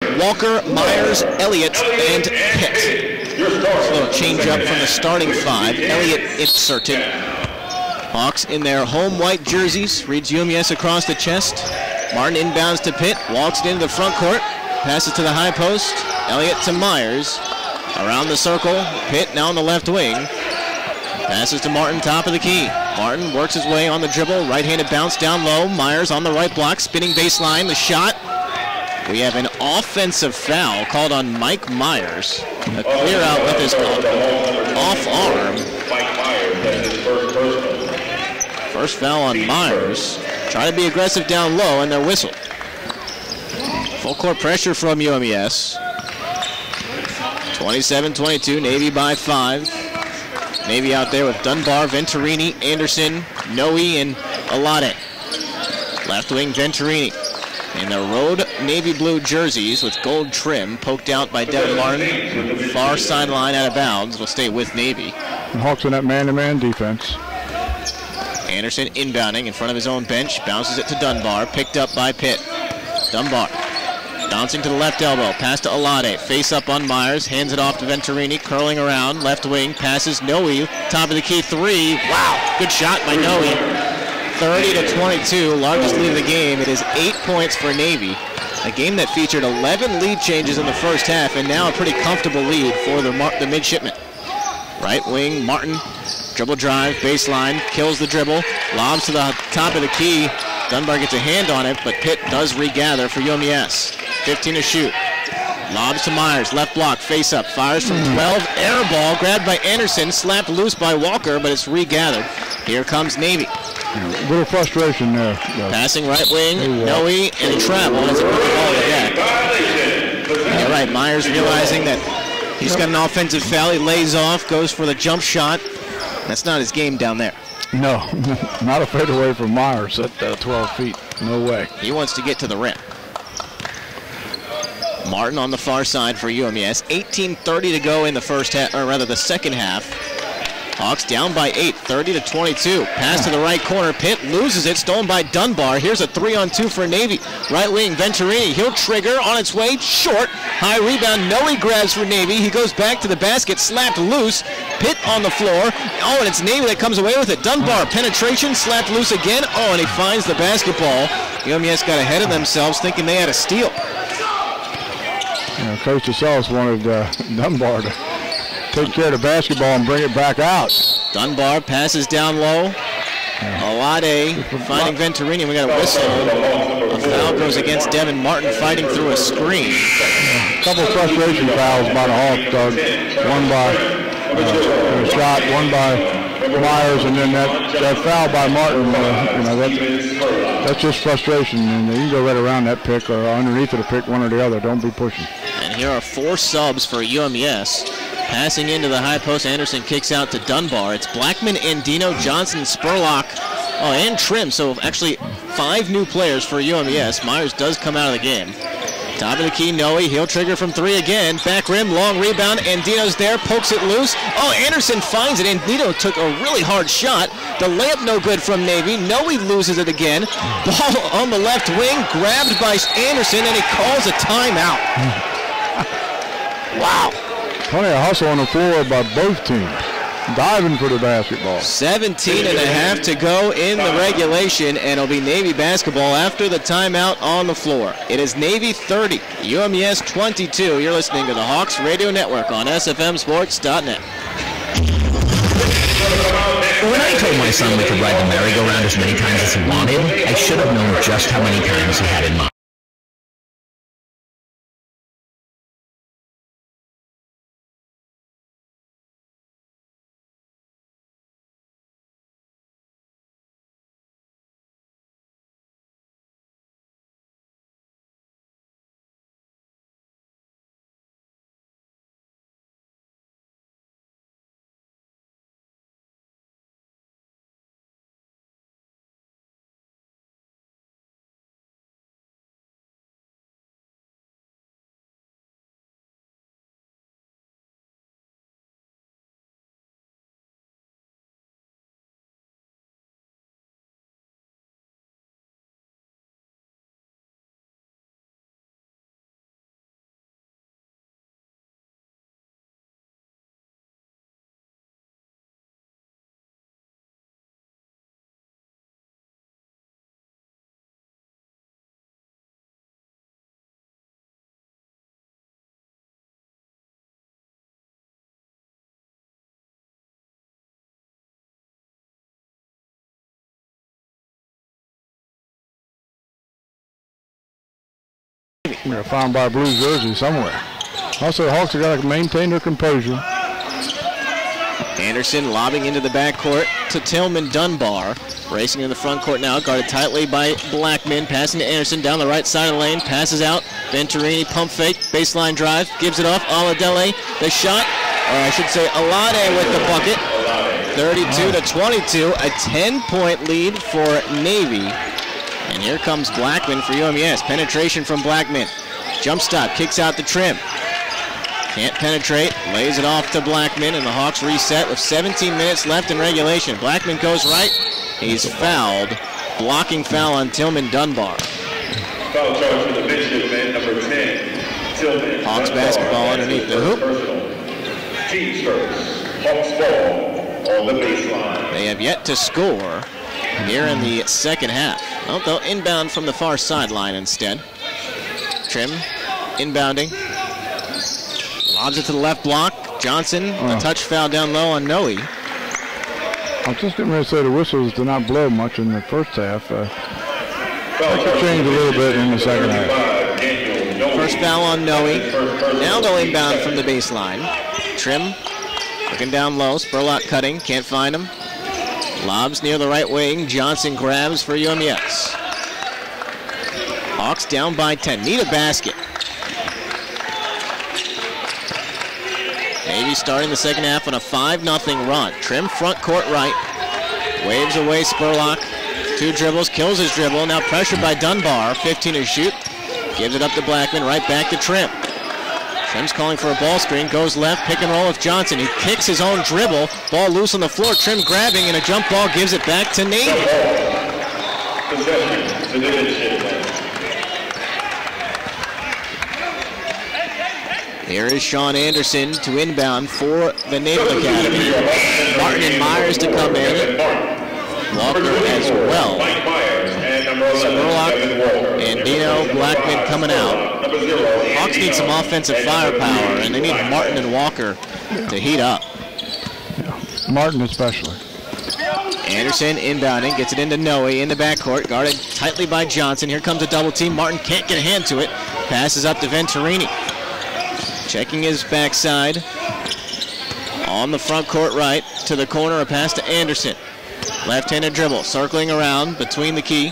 Walker, Myers, Elliott, and Pitt. A little change up from the starting five. Elliott inserted. Hawks in their home white jerseys. Reads U M E S across the chest. Martin inbounds to Pitt. Walks it into the front court. Passes to the high post. Elliott to Myers. Around the circle. Pitt now on the left wing. Passes to Martin, top of the key. Martin works his way on the dribble. Right-handed bounce down low. Myers on the right block. Spinning baseline. The shot. We have an offensive foul called on Mike Myers. A clear out with his off arm. First foul on Myers. Trying to be aggressive down low, and they're whistled. Full court pressure from U M E S. twenty-seven twenty-two, Navy by five. Navy out there with Dunbar, Venturini, Anderson, Noe, and Alade. Left wing Venturini. In the road navy blue jerseys with gold trim, poked out by Devin Martin. Far sideline out of bounds, will stay with Navy.
And Hawks in that man-to-man defense.
Anderson inbounding in front of his own bench, bounces it to Dunbar, picked up by Pitt. Dunbar bouncing to the left elbow, pass to Alade, face up on Myers, hands it off to Venturini, curling around, left wing, passes Noe, top of the key three. Wow, good shot by Noe. thirty to twenty-two, largest lead of the game. It is eight points for Navy. A game that featured eleven lead changes in the first half, and now a pretty comfortable lead for the, the midshipmen. Right wing, Martin, dribble drive, baseline, kills the dribble, lobs to the top of the key. Dunbar gets a hand on it, but Pitt does regather for U M E S. fifteen to shoot. Lobs to Myers, left block, face up, fires from twelve, air ball, grabbed by Anderson, slapped loose by Walker, but it's regathered. Here comes Navy.
A little frustration there.
Passing right wing, Noe, and travel as it puts the ball on the deck. All right, Myers realizing that he's got an offensive foul. He lays off, goes for the jump shot. That's not his game down there.
No, not a fadeaway from Myers at uh, twelve feet. No way.
He wants to get to the rim. Martin on the far side for U M E S. eighteen thirty to go in the first half, or rather the second half. Hawks down by eight, thirty to twenty-two. Pass to the right corner. Pitt loses it, stolen by Dunbar. Here's a three on two for Navy. Right wing, Venturini. He'll trigger on its way, short. High rebound, Noe grabs for Navy. He goes back to the basket, slapped loose. Pitt on the floor. Oh, and it's Navy that comes away with it. Dunbar, penetration, slapped loose again. Oh, and he finds the basketball. U M E S got ahead of themselves, thinking they had a steal.
Yeah, Coach DeSales wanted uh, Dunbar to take care of the basketball and bring it back out.
Dunbar passes down low. Alade finding Venturini. We got a whistle. A foul goes against Devin Martin fighting through a screen.
A couple of frustration fouls by the Hawks, Doug. One by uh, a shot, one by Myers, and then that, that foul by Martin. Uh, you know, that, that's just frustration. And you can go right around that pick or underneath of the pick, one or the other. Don't be pushing.
And here are four subs for U M E S. Passing into the high post, Anderson kicks out to Dunbar. It's Blackman, Andino, Johnson, Spurlock, oh, and Trim. So actually five new players for U M E S. Myers does come out of the game. Top of the key, Noe. He'll trigger from three again. Back rim, long rebound. Andino's there, pokes it loose. Oh, Anderson finds it. Andino took a really hard shot. The layup no good from Navy. Noe loses it again. Ball on the left wing, grabbed by Anderson, and he calls a timeout. Wow.
Plenty of hustle on the floor by both teams, diving for the basketball.
seventeen and a half to go in the regulation, and it'll be Navy basketball after the timeout on the floor. It is Navy thirty, U M E S twenty-two. You're listening to the Hawks Radio Network on S F M sports dot net.
When I told my son we could ride the merry-go-round as many times as he wanted, I should have known just how many times he had in mind.
You're going to find by a blue jersey somewhere. Also, the Hawks have got to maintain their composure.
Anderson lobbing into the backcourt to Tillman Dunbar. Racing in the front court now, guarded tightly by Blackman. Passing to Anderson down the right side of the lane. Passes out. Venturini pump fake. Baseline drive. Gives it off. Aladele. The shot. Or I should say Alade with the bucket. thirty-two to twenty-two. A ten-point lead for Navy. And here comes Blackman for U M E S. Penetration from Blackman. Jump stop. Kicks out to Trim. Can't penetrate, lays it off to Blackman, and the Hawks reset with seventeen minutes left in regulation. Blackman goes right, he's fouled. Blocking foul on Tillman Dunbar.
Foul charge for the Michigan man, number ten, Tillman.
Hawks basketball underneath the hoop.
Teams first, Hawks ball on the baseline.
They have yet to score here in the second half. Well, they'll inbound from the far sideline instead. Trim, inbounding. Lobs it to the left block. Johnson,
oh.
a touch foul down low on Noe.
I'm just getting ready to say the whistles did not blow much in the first half. Uh, that could change a little bit in the second half.
First foul on Noe. Now they'll inbound from the baseline. Trim looking down low. Spurlock cutting. Can't find him. Lobs near the right wing. Johnson grabs for U M E S. Hawks down by ten. Need a basket. Navy starting the second half on a five nothing run. Trim front court right. Waves away Spurlock. Two dribbles, kills his dribble. Now pressured by Dunbar. fifteen to shoot. Gives it up to Blackman, right back to Trim. Trim's calling for a ball screen. Goes left, pick and roll with Johnson. He kicks his own dribble. Ball loose on the floor. Trim grabbing, and a jump ball gives it back to Navy. Here is Sean Anderson to inbound for the Naval Academy. Martin and Myers to come in. Walker as well. Spurlock and Dino Blackman coming out. Hawks need some offensive firepower, and they need Martin and Walker to heat up.
Yeah. Martin especially.
Anderson inbounding, gets it into Noe in the backcourt, guarded tightly by Johnson. Here comes a double team. Martin can't get a hand to it. Passes up to Venturini. Checking his backside. On the front court right to the corner, a pass to Anderson. Left-handed dribble, circling around between the key.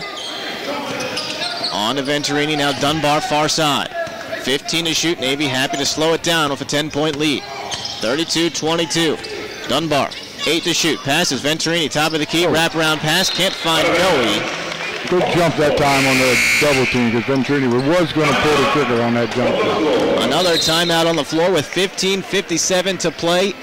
On to Venturini, now Dunbar far side. fifteen to shoot, Navy happy to slow it down with a ten-point lead. thirty-two twenty-two. Dunbar, eight to shoot. Passes Venturini, top of the key, wraparound pass, can't find Noe.
Good jump that time on the double team because Venturini was going to pull the trigger on that jump shot.
Another timeout on the floor with fifteen fifty-seven to play.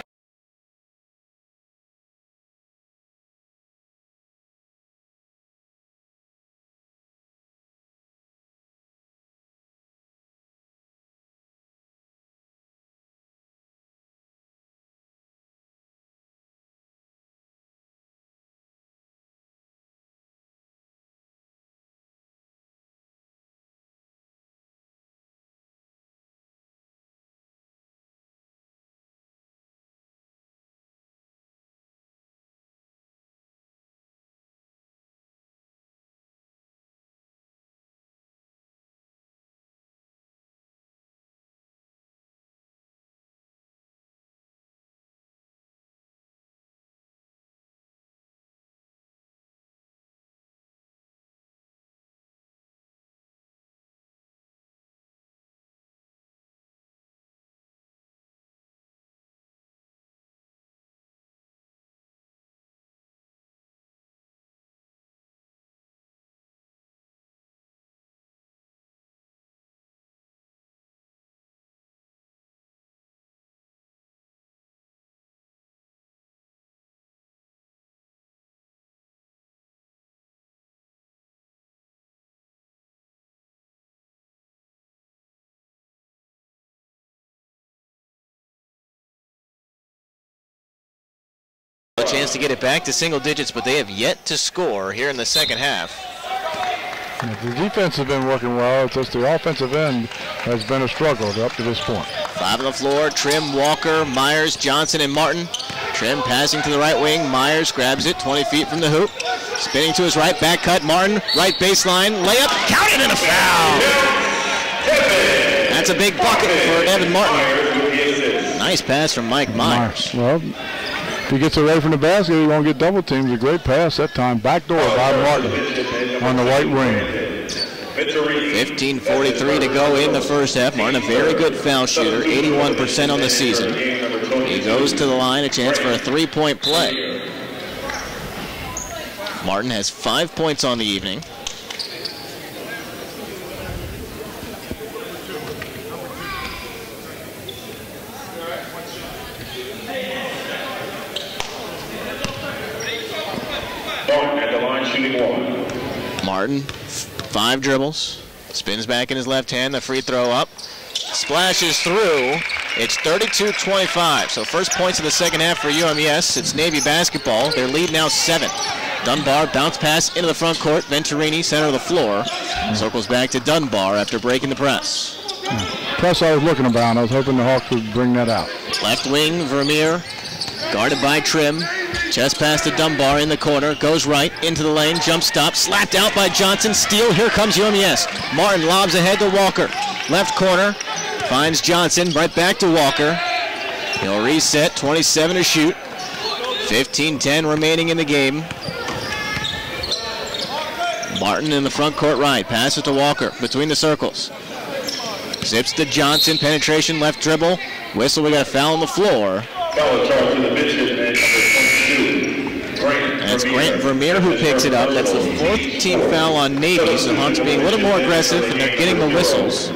A chance to get it back to single digits, but they have yet to score here in the second half.
The defense has been working well. It's just the offensive end has been a struggle up to this point.
Five on the floor, Trim, Walker, Myers, Johnson, and Martin. Trim passing to the right wing. Myers grabs it twenty feet from the hoop. Spinning to his right, back cut. Martin, right baseline, layup, counted, and a foul. That's a big bucket for Evan Martin. Nice pass from Mike Myers.
Well, if he gets away from the basket, he won't get double teamed. A great pass that time. Backdoor by Martin on the right wing.
fifteen forty-three to go in the first half. Martin, a very good foul shooter, eighty-one percent on the season. He goes to the line, a chance for a three-point play. Martin has five points on the evening.
Martin at the line shooting one.
Martin, five dribbles, spins back in his left hand, the free throw up, splashes through. It's thirty-two twenty-five, so first points of the second half for U M E S. It's Navy basketball. Their lead now seven. Dunbar, bounce pass into the front court. Venturini, center of the floor. Circles back to Dunbar after breaking the press.
Press I was looking about. I was hoping the Hawks would bring that out.
Left wing, Vermeer, guarded by Trim. Chest pass to Dunbar in the corner. Goes right into the lane. Jump stop. Slapped out by Johnson. Steal. Here comes U M E S. Martin lobs ahead to Walker. Left corner. Finds Johnson. Right back to Walker. He'll reset. twenty-seven to shoot. fifteen ten remaining in the game. Martin in the front court right. Passes to Walker between the circles. Zips to Johnson. Penetration. Left dribble. Whistle. We got a foul on the floor. That's Grant Vermeer who picks it up. That's the fourth team foul on Navy, so Hawks being a little more aggressive, and they're getting the whistles.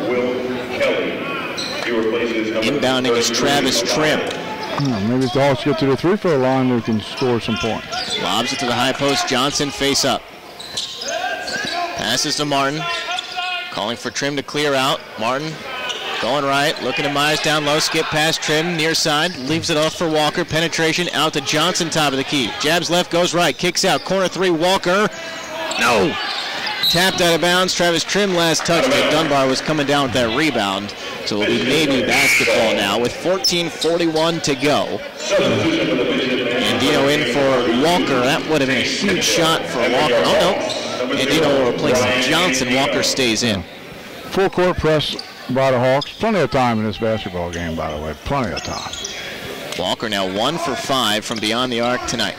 Inbounding is Travis Trim.
Hmm, maybe if the Hawks get to the three-throw line, we can score some points.
Lobs it to the high post. Johnson face up. Passes to Martin. Calling for Trim to clear out. Martin going right, looking at Myers down low, skip past Trim, near side, leaves it off for Walker, penetration out to Johnson, top of the key. Jabs left, goes right, kicks out, corner three, Walker, no! Tapped out of bounds, Travis Trim last touch, but Dunbar was coming down with that rebound. So it'll be Navy basketball now with fourteen forty-one to go. Andino in for Walker, that would have been a huge shot for Walker. Oh no, Andino will replace Johnson, Walker stays in.
Full court press by the Hawks. Plenty of time in this basketball game, by the way. Plenty of time.
Walker now one for five from beyond the arc tonight.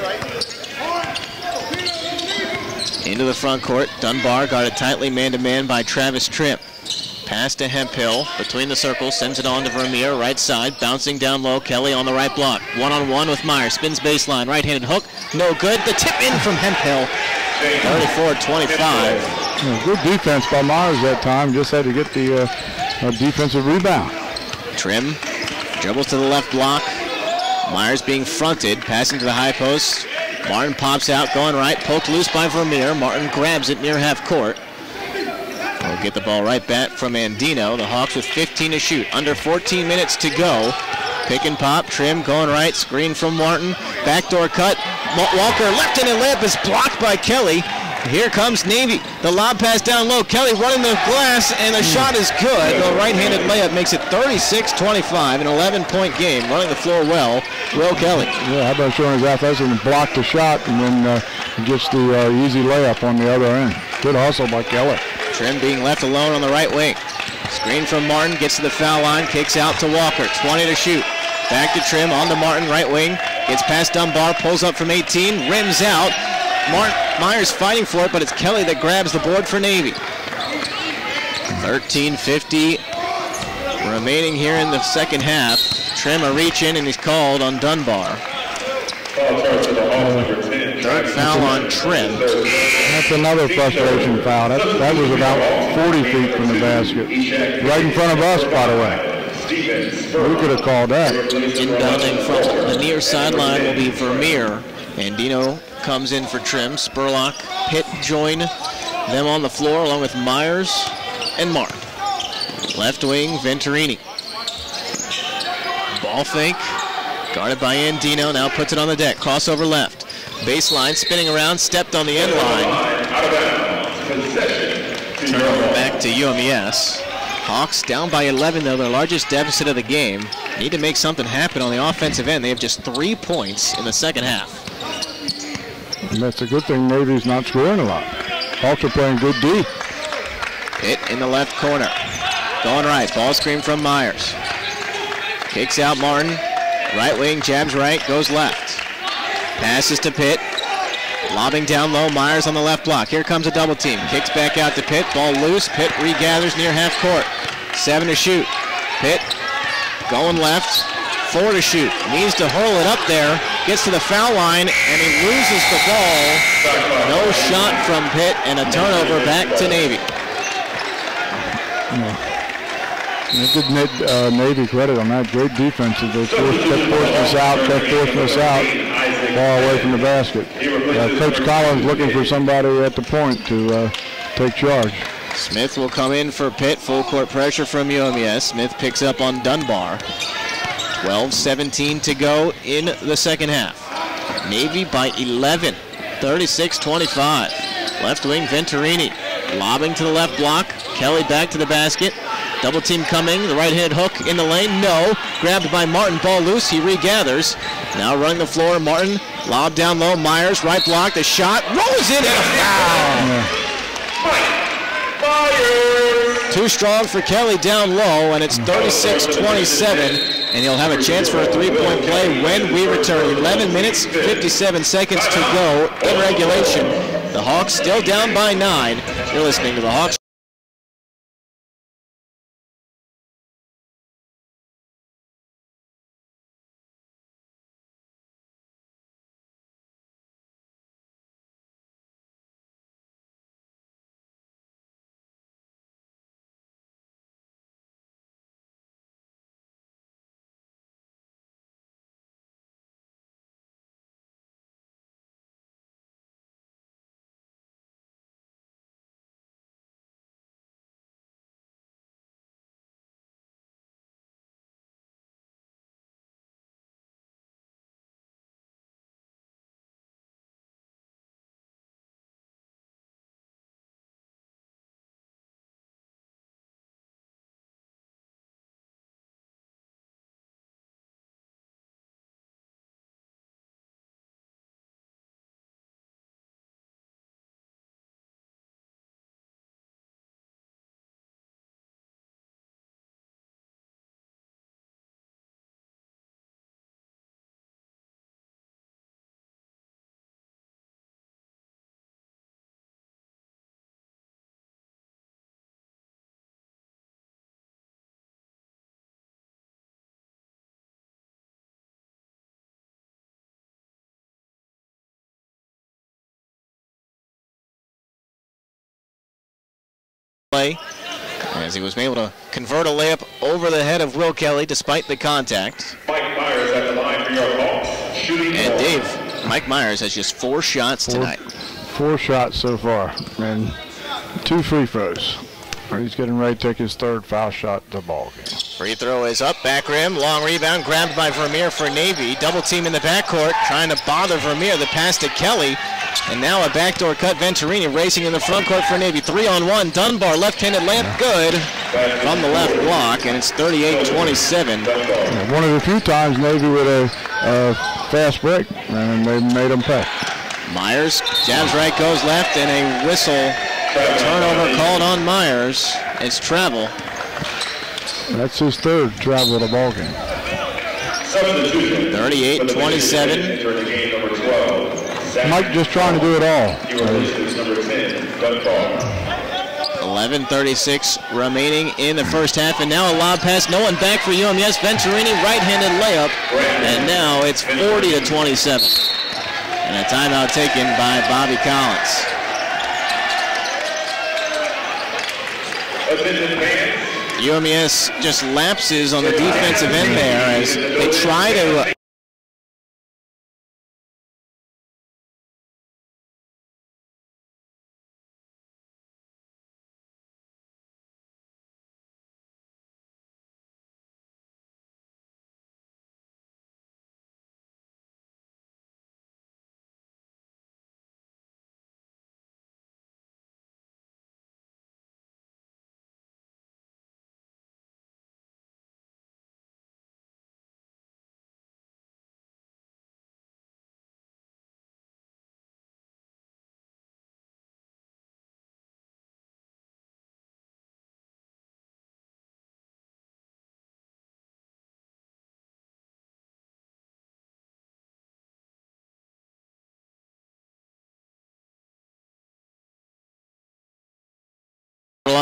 Into the front court. Dunbar guarded tightly man-to-man by Travis Trim. Pass to Hemphill between the circles. Sends it on to Vermeer. Right side. Bouncing down low. Kelly on the right block. One-on-one with Myers. Spins baseline. Right-handed hook. No good. The tip in from Hemphill. thirty-four twenty-five.
Yeah, good defense by Myers that time. Just had to get the uh, uh, defensive rebound.
Trim dribbles to the left block. Myers being fronted, passing to the high post. Martin pops out, going right, poked loose by Vermeer. Martin grabs it near half court. We'll get the ball right back from Andino. The Hawks with fifteen to shoot. Under fourteen minutes to go. Pick and pop, Trim going right, screen from Martin. Backdoor cut. Walker left-handed layup is blocked by Kelly. Here comes Navy. The lob pass down low. Kelly running the glass, and the shot is good. The right-handed layup makes it thirty-six twenty-five, an eleven-point game. Running the floor well, Will Kelly.
Yeah, how about showing his athleticism and block the shot, and then uh, gets the uh, easy layup on the other end. Good hustle by Kelly.
Trim being left alone on the right wing. Screen from Martin, gets to the foul line, kicks out to Walker. twenty to shoot. Back to Trim, on to Martin, right wing. Gets past Dunbar, pulls up from eighteen, rims out. Martin Myers fighting for it, but it's Kelly that grabs the board for Navy. thirteen fifty remaining here in the second half. Trim a reach in, and he's called on Dunbar. Third foul on Trim.
That's another frustration foul. That, that was about forty feet from the basket. Right in front of us, by the way. We could have called that.
Inbounding from the near sideline will be Vermeer. Andino comes in for Trim. Spurlock, Pitt join them on the floor along with Myers and Martin. Left wing, Venturini. Ball fake, guarded by Andino, now puts it on the deck. Crossover left. Baseline, spinning around, stepped on the end line. Turnover back to U M E S. Hawks down by eleven, though, their largest deficit of the game. Need to make something happen on the offensive end. They have just three points in the second half.
And that's a good thing Navy's not scoring a lot. Hawks are playing good D.
Pitt in the left corner. going right. Ball screen from Myers. Kicks out Martin. Right wing, jabs right, goes left. Passes to Pitt. Lobbing down low, Myers on the left block. Here comes a double team. Kicks back out to Pitt. Ball loose. Pitt regathers near half court. Seven to shoot. Pitt going left. Four to shoot. Needs to hurl it up there. Gets to the foul line, and he loses the ball. No shot from Pitt, and a turnover back to Navy.
Yeah, good mid, uh, Navy credit on that. Great defense. They kept forcing us out, kept forcing us out. Ball away from the basket. Uh, Coach Collins looking for somebody at the point to uh, take charge.
Smith will come in for Pitt. Full court pressure from U M E S. Smith picks up on Dunbar. twelve seventeen to go in the second half. Navy by eleven, thirty-six twenty-five. Left wing, Venturini. Lobbing to the left block. Kelly back to the basket. Double team coming. The right hand hook in the lane. No. Grabbed by Martin. Ball loose. He regathers. Now running the floor. Martin. Lob down low. Myers. Right block. The shot. Rolls in and a foul.
Yeah.
Too strong for Kelly down low, and it's thirty-six twenty-seven. And he'll have a chance for a three-point play when we return. eleven minutes, fifty-seven seconds to go in regulation. The Hawks still down by nine. You're listening to the Hawks. Play as he was able to convert a layup over the head of Will Kelly despite the contact.
Mike Myers at the line for your Hawks. Shooting
and Dave, Mike Myers has just four shots
four,
tonight.
Four shots so far, and two free throws. He's getting ready to take his third foul shot to the ball game.
Free throw is up, back rim, long rebound, grabbed by Vermeer for Navy. Double team in the backcourt, trying to bother Vermeer. The pass to Kelly, and now a backdoor cut. Venturini racing in the front court for Navy. Three on one, Dunbar, left-handed layup, good from the left block, and it's thirty-eight twenty-seven.
Yeah, one of the few times Navy with a uh, fast break, and they made them pay.
Myers, jabs right, goes left, and a whistle. Turnover called on Myers. It's travel.
That's his third travel of the ball game.
thirty-eight twenty-seven.
Mike just trying to do it all.
eleven thirty-six remaining in the first half, and now a lob pass. No one back for U M E S. Venturini, right-handed layup, and now it's forty to twenty-seven. And a timeout taken by Bobby Collins. U M E S just lapses on the defensive end there as they try to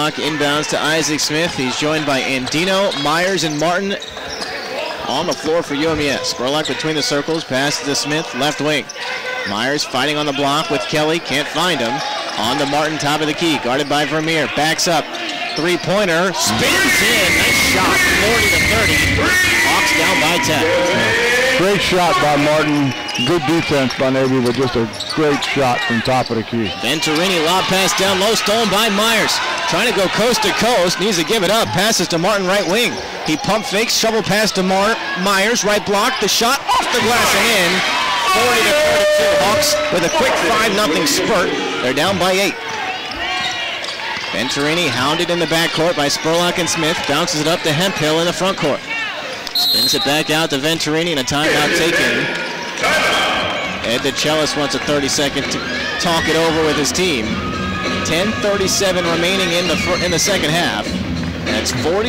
block, inbounds to Isaac Smith. He's joined by Andino, Myers, and Martin on the floor for U M E S. Spurlock between the circles, passes to Smith, left wing. Myers fighting on the block with Kelly, can't find him. On to Martin, top of the key, guarded by Vermeer, backs up. Three-pointer, spins in, nice shot, forty to thirty. Hawks down by ten.
Great shot by Martin. Good defense by Navy, but just a great shot from top of the key.
Venturini, lob pass down low, stolen by Myers. Trying to go coast to coast, needs to give it up. Passes to Martin, right wing. He pump fakes, shovel pass to Mar Myers, right block. The shot off the glass and in. forty to thirty-two. Hawks with a quick five nothing spurt. They're down by eight. Venturini hounded in the backcourt by Spurlock and Smith. Bounces it up to Hemphill in the front court. Spins it back out to Venturini and a timeout taken. Ed DeChellis wants a thirty second to talk it over with his team. ten thirty-seven remaining in the in the second half. That's forty.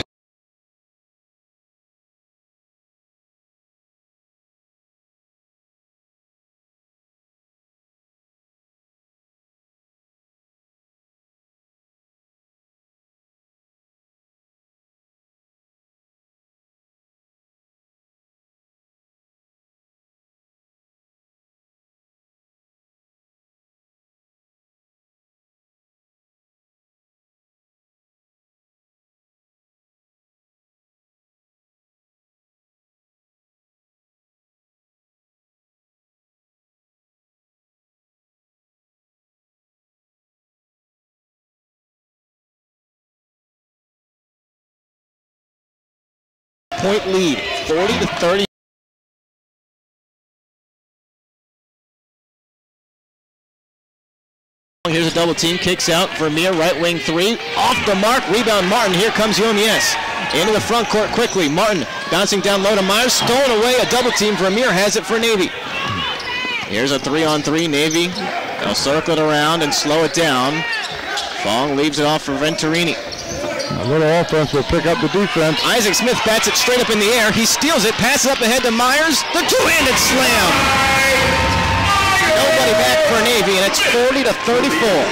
Point lead, forty to thirty. Here's a double team, kicks out, Vermeer, right wing three, off the mark, rebound Martin, here comes U M E S. Into the front court quickly, Martin bouncing down low to Myers, stolen away, a double team, Vermeer has it for Navy. Here's a three on three, Navy. They'll circle it around and slow it down. Fong leaves it off for Venturini.
A little offense will pick up the defense.
Isaac Smith bats it straight up in the air. He steals it, passes up ahead to Myers. The two-handed slam. Nobody back for Navy, and it's forty to thirty-four.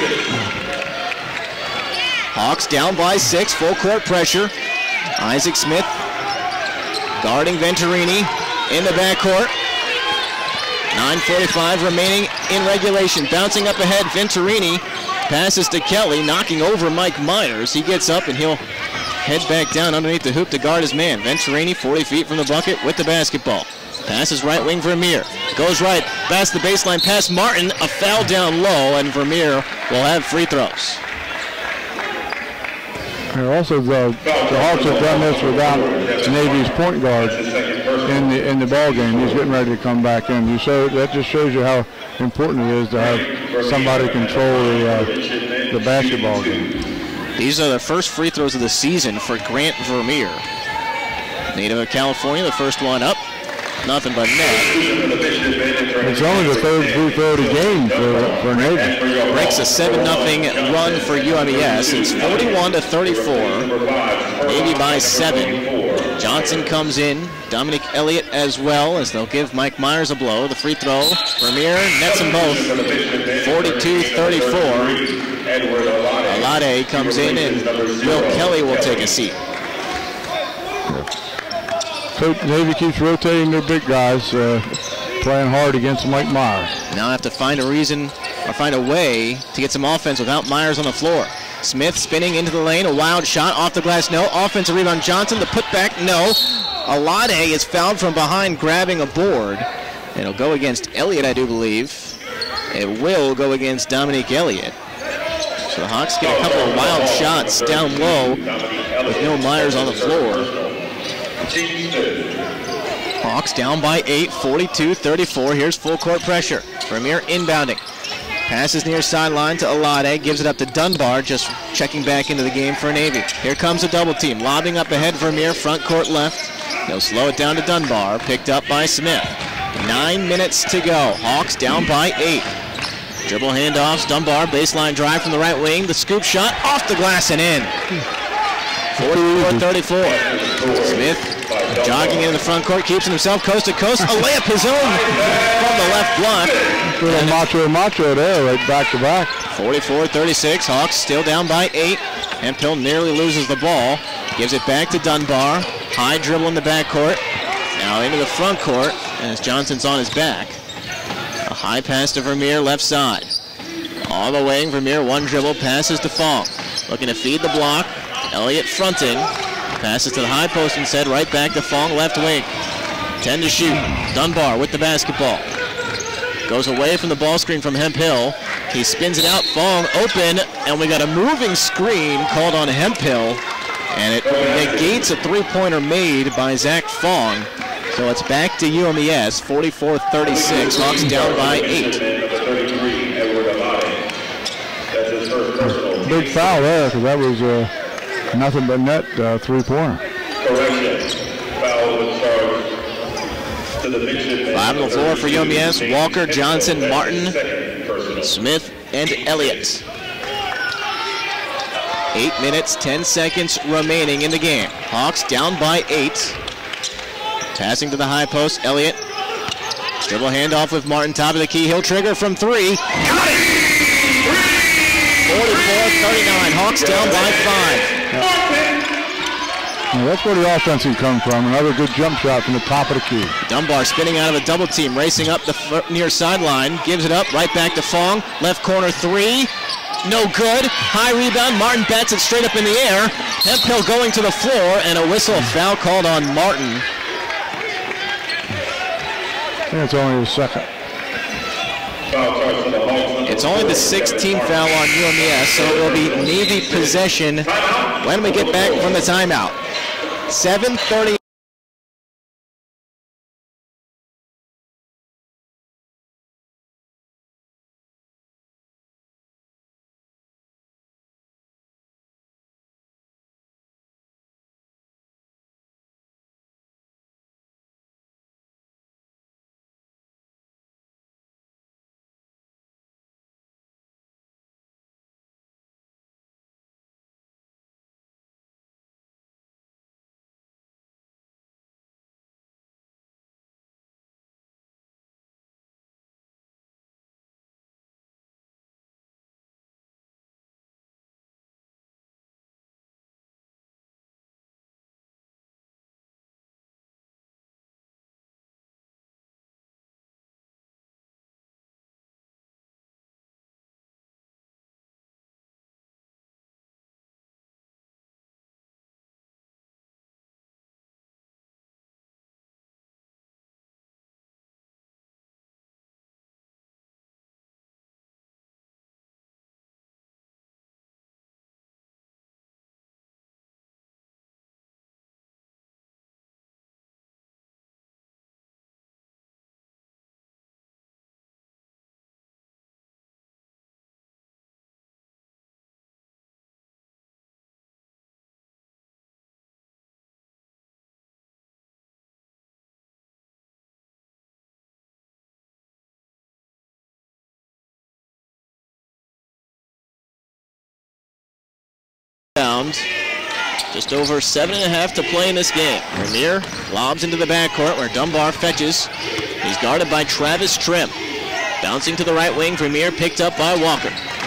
Hawks down by six, full court pressure. Isaac Smith guarding Venturini in the backcourt. nine forty-five remaining in regulation. Bouncing up ahead, Venturini. Passes to Kelly, knocking over Mike Myers. He gets up and he'll head back down underneath the hoop to guard his man. Venturini, forty feet from the bucket with the basketball. Passes right wing Vermeer. Goes right, past the baseline, past Martin. A foul down low, and Vermeer will have free throws.
And also, the, the Hawks have done this without Navy's point guard in the in the ball game. He's getting ready to come back in. You show that just shows you how important it is to have somebody control the uh, the basketball game.
These are the first free throws of the season for Grant Vermeer. Native of California, the first one up. Nothing but net.
It's only the third free throw of the game for, for Navy.
Breaks a seven nothing run for U M E S. It's forty-one to thirty-four. Navy by seven. Johnson comes in. Dominic Elliott as well, as they'll give Mike Myers a blow. The free throw. Vermeer nets them both. forty-two thirty-four. Alade comes in, and Will Kelly will take a seat.
So Navy keeps rotating their big guys, uh, playing hard against Mike Myers.
Now I have to find a reason or find a way to get some offense without Myers on the floor. Smith spinning into the lane, a wild shot off the glass, no. Offensive rebound, Johnson, the putback, no. Alade is fouled from behind, grabbing a board. It'll go against Elliott, I do believe. It will go against Dominique Elliott. So the Hawks get a couple of wild shots down low with no Myers on the floor. Hawks down by eight, forty-two thirty-four. Here's full court pressure. Vermeer inbounding. Passes near sideline to Alade, gives it up to Dunbar, just checking back into the game for Navy. Here comes a double team, lobbing up ahead Vermeer, front court left. They'll slow it down to Dunbar, picked up by Smith. Nine minutes to go. Hawks down by eight. Dribble handoffs, Dunbar, baseline drive from the right wing. The scoop shot off the glass and in. forty-four thirty-four. Smith jogging into the front court, keeps himself coast to coast. A layup his own from the left block.
Little macho macho there, right back to back.
forty-four thirty-six. Hawks still down by eight. Hemphill nearly loses the ball. Gives it back to Dunbar. High dribble in the backcourt. Now into the front court as Johnson's on his back. A high pass to Vermeer, left side. All the way, Vermeer, one dribble, passes to Fong. Looking to feed the block. Elliott fronting. Passes to the high post instead, right back to Fong, left wing. ten to shoot. Dunbar with the basketball. Goes away from the ball screen from Hemphill. He spins it out, Fong open, and we got a moving screen called on Hemphill, and it negates a three-pointer made by Zach Fong. So it's back to U M E S, forty-four thirty-six. Hawks down by eight.
Big foul there, because that was uh, nothing but net uh, three-pointer.
Five on the floor for U M E S. Walker, Johnson, Martin, Smith, and Elliott. Eight minutes, ten seconds remaining in the game. Hawks down by eight. Passing to the high post, Elliott. Dribble handoff with Martin, top of the key. He'll trigger from three. Got it! forty-four thirty-nine. Hawks down by five.
Well, that's where the offense can come from. Another good jump shot from the top of the key.
Dunbar spinning out of a double team, racing up the f- near sideline, gives it up, right back to Fong. Left corner three, no good. High rebound, Martin bats it straight up in the air. Hemphill going to the floor, and a whistle foul called on Martin.
I think it's only a second.
It's only the sixteenth foul on U M E S, so it will be Navy possession when we get back from the timeout. seven thirty. Just over seven and a half to play in this game. Vermeer lobs into the backcourt where Dunbar fetches. He's guarded by Travis Trim. Bouncing to the right wing, Vermeer picked up by Walker.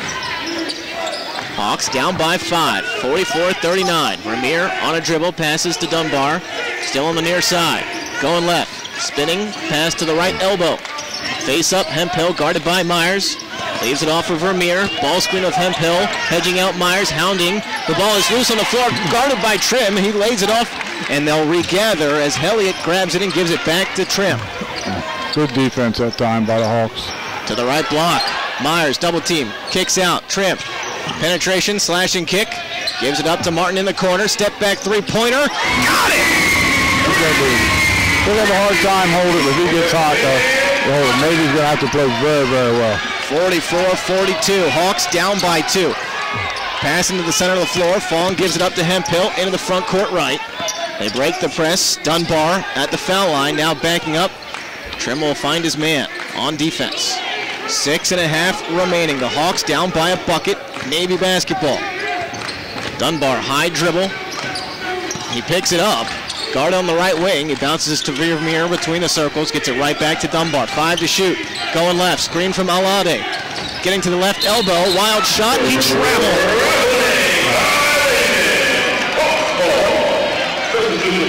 Hawks down by five, forty-four thirty-nine. Vermeer on a dribble, passes to Dunbar. Still on the near side. Going left. Spinning, pass to the right elbow. Face up, Hemphill guarded by Myers. Leaves it off for Vermeer. Ball screen of Hemphill. Hedging out Myers, hounding. The ball is loose on the floor, guarded by Trim. He lays it off, and they'll regather as Elliott grabs it and gives it back to Trim.
Good defense that time by the Hawks.
To the right block. Myers, double team. Kicks out. Trim. Penetration, slashing kick. Gives it up to Martin in the corner. Step back three-pointer. Got it!
He'll have a hard time holding it if he gets hot, though. Maybe he's going to have to play very, very well.
forty-four forty-two. Hawks down by two. Pass into the center of the floor. Fong gives it up to Hemphill into the front court right. They break the press. Dunbar at the foul line. Now backing up. Trim will find his man on defense. Six and a half remaining. The Hawks down by a bucket. Navy basketball. Dunbar, high dribble. He picks it up. Guard on the right wing. He bounces to Vermeer between the circles. Gets it right back to Dunbar. Five to shoot. Going left. Screen from Alade. Getting to the left elbow. Wild shot. He traveled.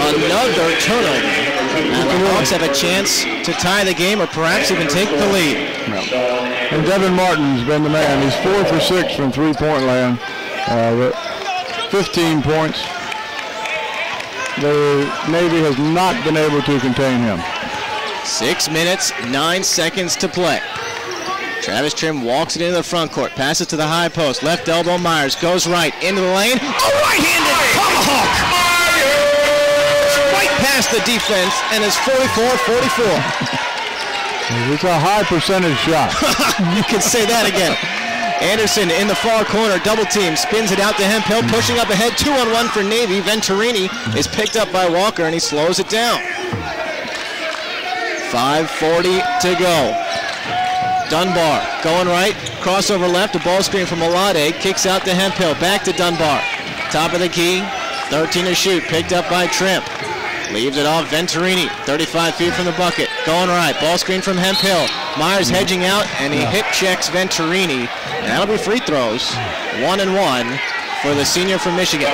another turnover. And the Hawks have a chance to tie the game or perhaps even take the lead.
And Devin Martin's been the man. He's four for six from three-point land. Uh, fifteen points. The Navy has not been able to contain him.
Six minutes, nine seconds to play. Travis Trim walks it into the front court, passes to the high post, left elbow Myers, goes right, into the lane, a right-handed tomahawk! Right past the defense, and it's forty-four forty-four.
It's a high percentage shot.
You can say that again. Anderson in the far corner, double team, spins it out to Hemphill, pushing up ahead, two on one for Navy. Venturini is picked up by Walker, and he slows it down. five forty to go. Dunbar going right, crossover left, a ball screen from Alade, kicks out to Hemphill, back to Dunbar. Top of the key, thirteen to shoot, picked up by Trim. Leaves it off Venturini, thirty-five feet from the bucket. Going right, ball screen from Hemphill. Myers hedging out, and he hip checks Venturini. And that'll be free throws, one and one for the senior from Michigan.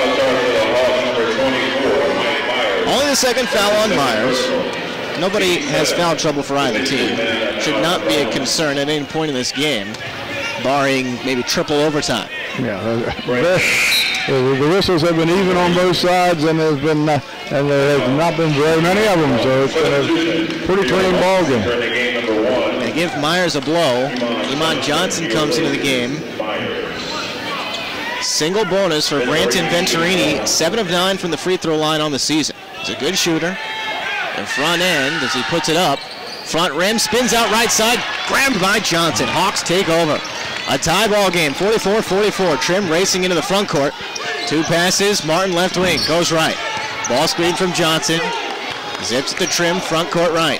Only the second foul on Myers. Nobody has foul trouble for either team. Should not be a concern at any point in this game, barring maybe triple overtime.
Yeah, the, the whistles have been even on both sides, and there's been uh, and there have not been very many of them, so it's been a pretty clean ball game.
They give Myers a blow. Iman Johnson comes into the game. Single bonus for Branton Venturini, seven of nine from the free throw line on the season. He's a good shooter. The front end as he puts it up. Front rim, spins out right side, grabbed by Johnson. Hawks take over. A tie ball game, forty-four forty-four. Trim racing into the front court. Two passes, Martin left wing, goes right. Ball screen from Johnson. Zips at the Trim, front court right.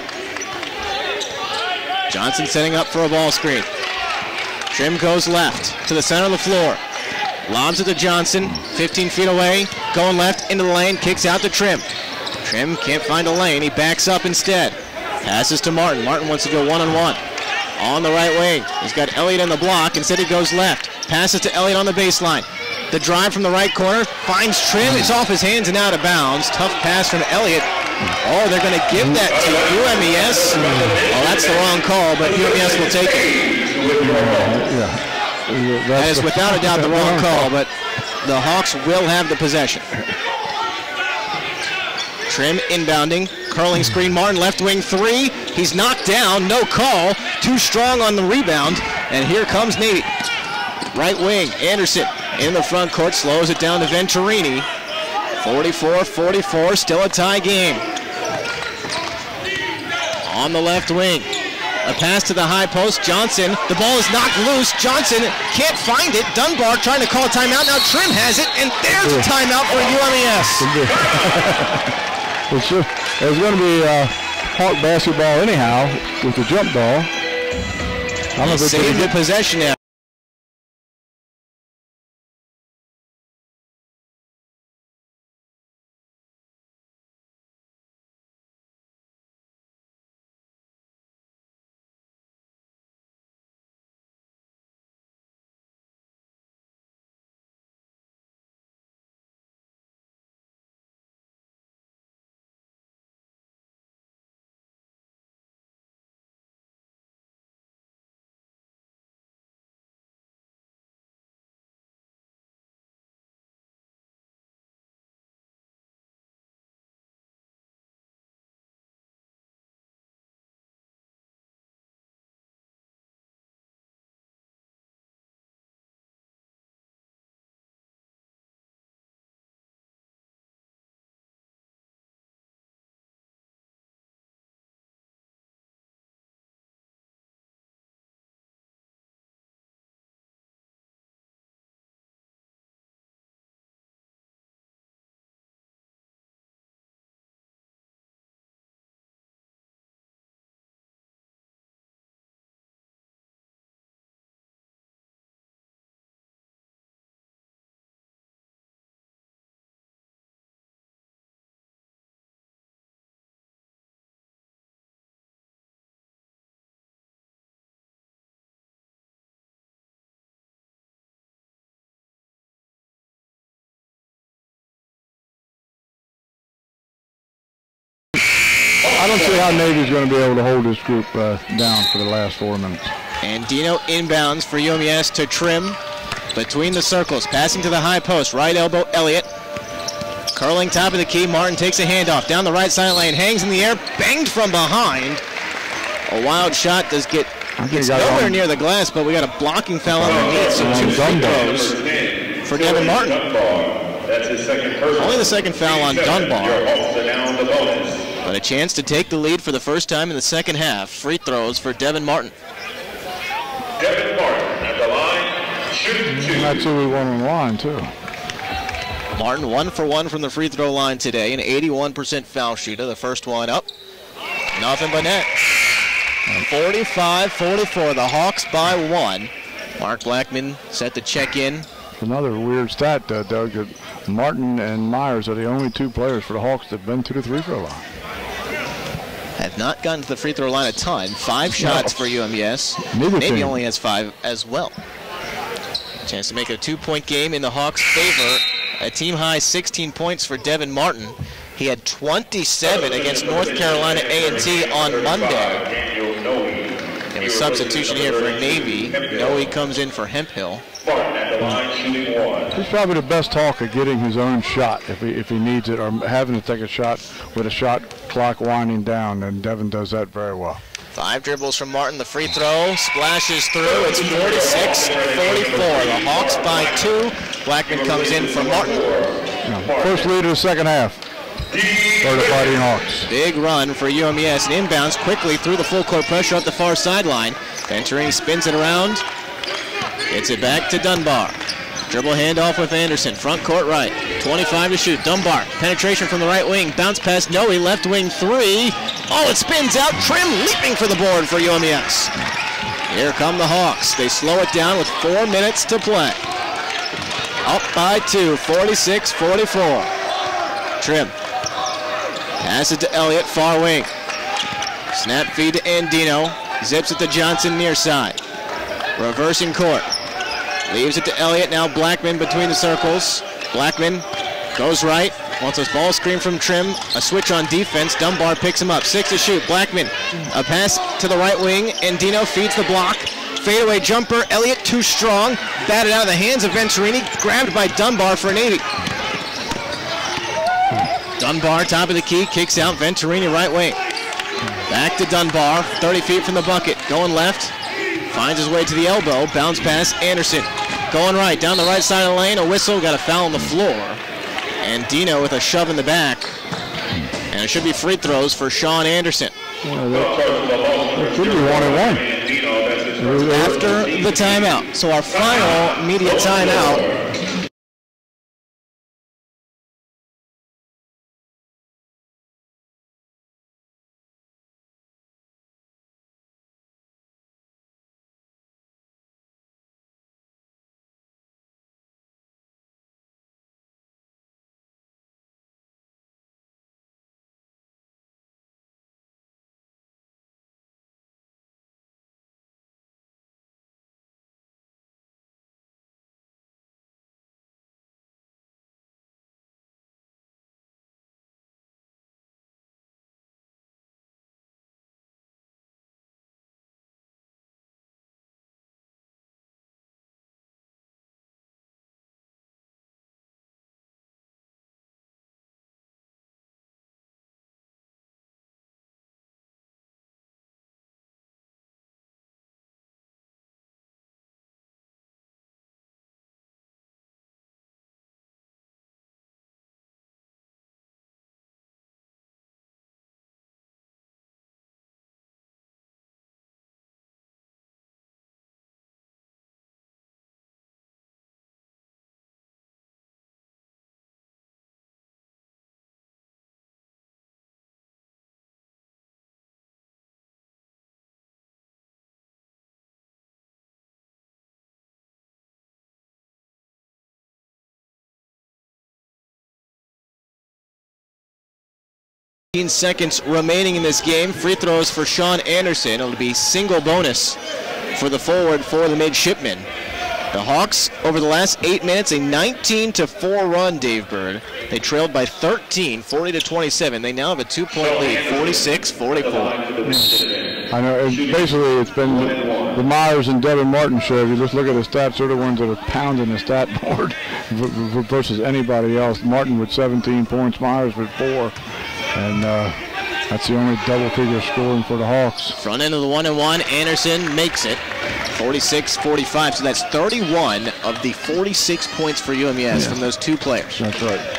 Johnson setting up for a ball screen. Trim goes left to the center of the floor. Lobs it to Johnson, fifteen feet away, going left into the lane, kicks out to Trim. Trim can't find a lane, he backs up instead. Passes to Martin. Martin wants to go one-on-one. On the right wing, he's got Elliott in the block. Instead he goes left. Passes to Elliott on the baseline. The drive from the right corner finds Trim. It's off his hands and out of bounds. Tough pass from Elliott. Oh, they're going to give that to U M E S. Oh, that's the wrong call, but U M E S will take it. That is without a doubt the wrong call, but the Hawks will have the possession. Trim inbounding, curling screen, Martin left wing three. He's knocked down, no call. Too strong on the rebound, and here comes Navy. Right wing, Anderson in the front court, slows it down to Venturini. forty-four forty-four, still a tie game. On the left wing, a pass to the high post, Johnson. The ball is knocked loose, Johnson can't find it. Dunbar trying to call a timeout, now Trim has it, and there's a timeout for U M E S.
It's, just, it's going to be uh, Hawk basketball anyhow with the jump ball. I don't know if it's
saved the possession now.
I don't see how Navy's going to be able to hold this group uh, down for the last four minutes.
And Dino inbounds for U M E S to Trim between the circles, passing to the high post, right elbow Elliott. Curling top of the key, Martin takes a handoff down the right side lane, hangs in the air, banged from behind. A wild shot does get gets nowhere near the glass, but we got a blocking foul underneath, so two free throws for Devin Martin. Only the second foul on Dunbar, but a chance to take the lead for the first time in the second half. Free throws for Devin Martin.
Devin Martin at the line, shooting two.
That's who we won on the line, too.
Martin one for one from the free throw line today, an eighty-one percent foul shooter. The first one up, nothing but net. forty-five forty-four, the Hawks by one. Mark Blackman set to check in.
Another weird stat, uh, Doug, that Martin and Myers are the only two players for the Hawks that have been to the free throw line.
Have not gotten to the free throw line a ton. Five shots no. for U M E S.
Neither
Navy
team.
only has five as well. Chance to make a two-point game in the Hawks' favor. A team-high sixteen points for Devin Martin. He had twenty-seven against North Carolina A and T on Monday. And a substitution here for Navy. Noe comes in for Hemphill.
He's probably the best talk of getting his own shot if he, if he needs it, or having to take a shot with a shot clock winding down, and Devin does that very well.
Five dribbles from Martin. The free throw splashes through. It's forty-six forty-four. The Hawks by two. Blackman comes in for Martin.
Yeah, first lead of the second half for the Fighting Hawks.
Big run for U M E S, and inbounds quickly through the full court pressure up the far sideline. Venturini spins it around. Gets it back to Dunbar. Dribble handoff with Anderson. Front court right. twenty-five to shoot. Dunbar. Penetration from the right wing. Bounce pass Noe. Left wing three. Oh, it spins out. Trim leaping for the board for U M E S. Here come the Hawks. They slow it down with four minutes to play. Up by two. forty-six forty-four. Trim. Pass it to Elliott. Far wing. Snap feed to Andino. Zips it to Johnson near side. Reversing court. Leaves it to Elliott. Now Blackman between the circles. Blackman goes right. Wants a ball screen from Trim. A switch on defense. Dunbar picks him up. Six to shoot. Blackman. A pass to the right wing. And Dino feeds the block. Fadeaway jumper. Elliott too strong. Batted out of the hands of Venturini. Grabbed by Dunbar for Navy. Dunbar, top of the key. Kicks out. Venturini right wing. Back to Dunbar. thirty feet from the bucket. Going left. Finds his way to the elbow. Bounce pass, Anderson. Going right, down the right side of the lane. A whistle, got a foul on the floor. And Dino with a shove in the back. And it should be free throws for Sean Anderson.
Well, that should be one and one.
After the timeout. So our final media timeout. fifteen seconds remaining in this game. Free throws for Sean Anderson. It'll be single bonus for the forward for the midshipmen. The Hawks, over the last eight minutes, a nineteen to four run, Dave Bird. They trailed by thirteen, forty to twenty-seven. They now have a two-point lead, forty-six forty-four.
I know, it, basically it's been the Myers and Devin Martin show. If you just look at the stats, they're the ones that are pounding the stat board versus anybody else. Martin with seventeen points, Myers with four. And uh, that's the only double-figure scoring for the Hawks.
Front end of the one and one, Anderson makes it, forty-six forty-five. So that's thirty-one of the forty-six points for U M E S yeah. from those two players.
That's right.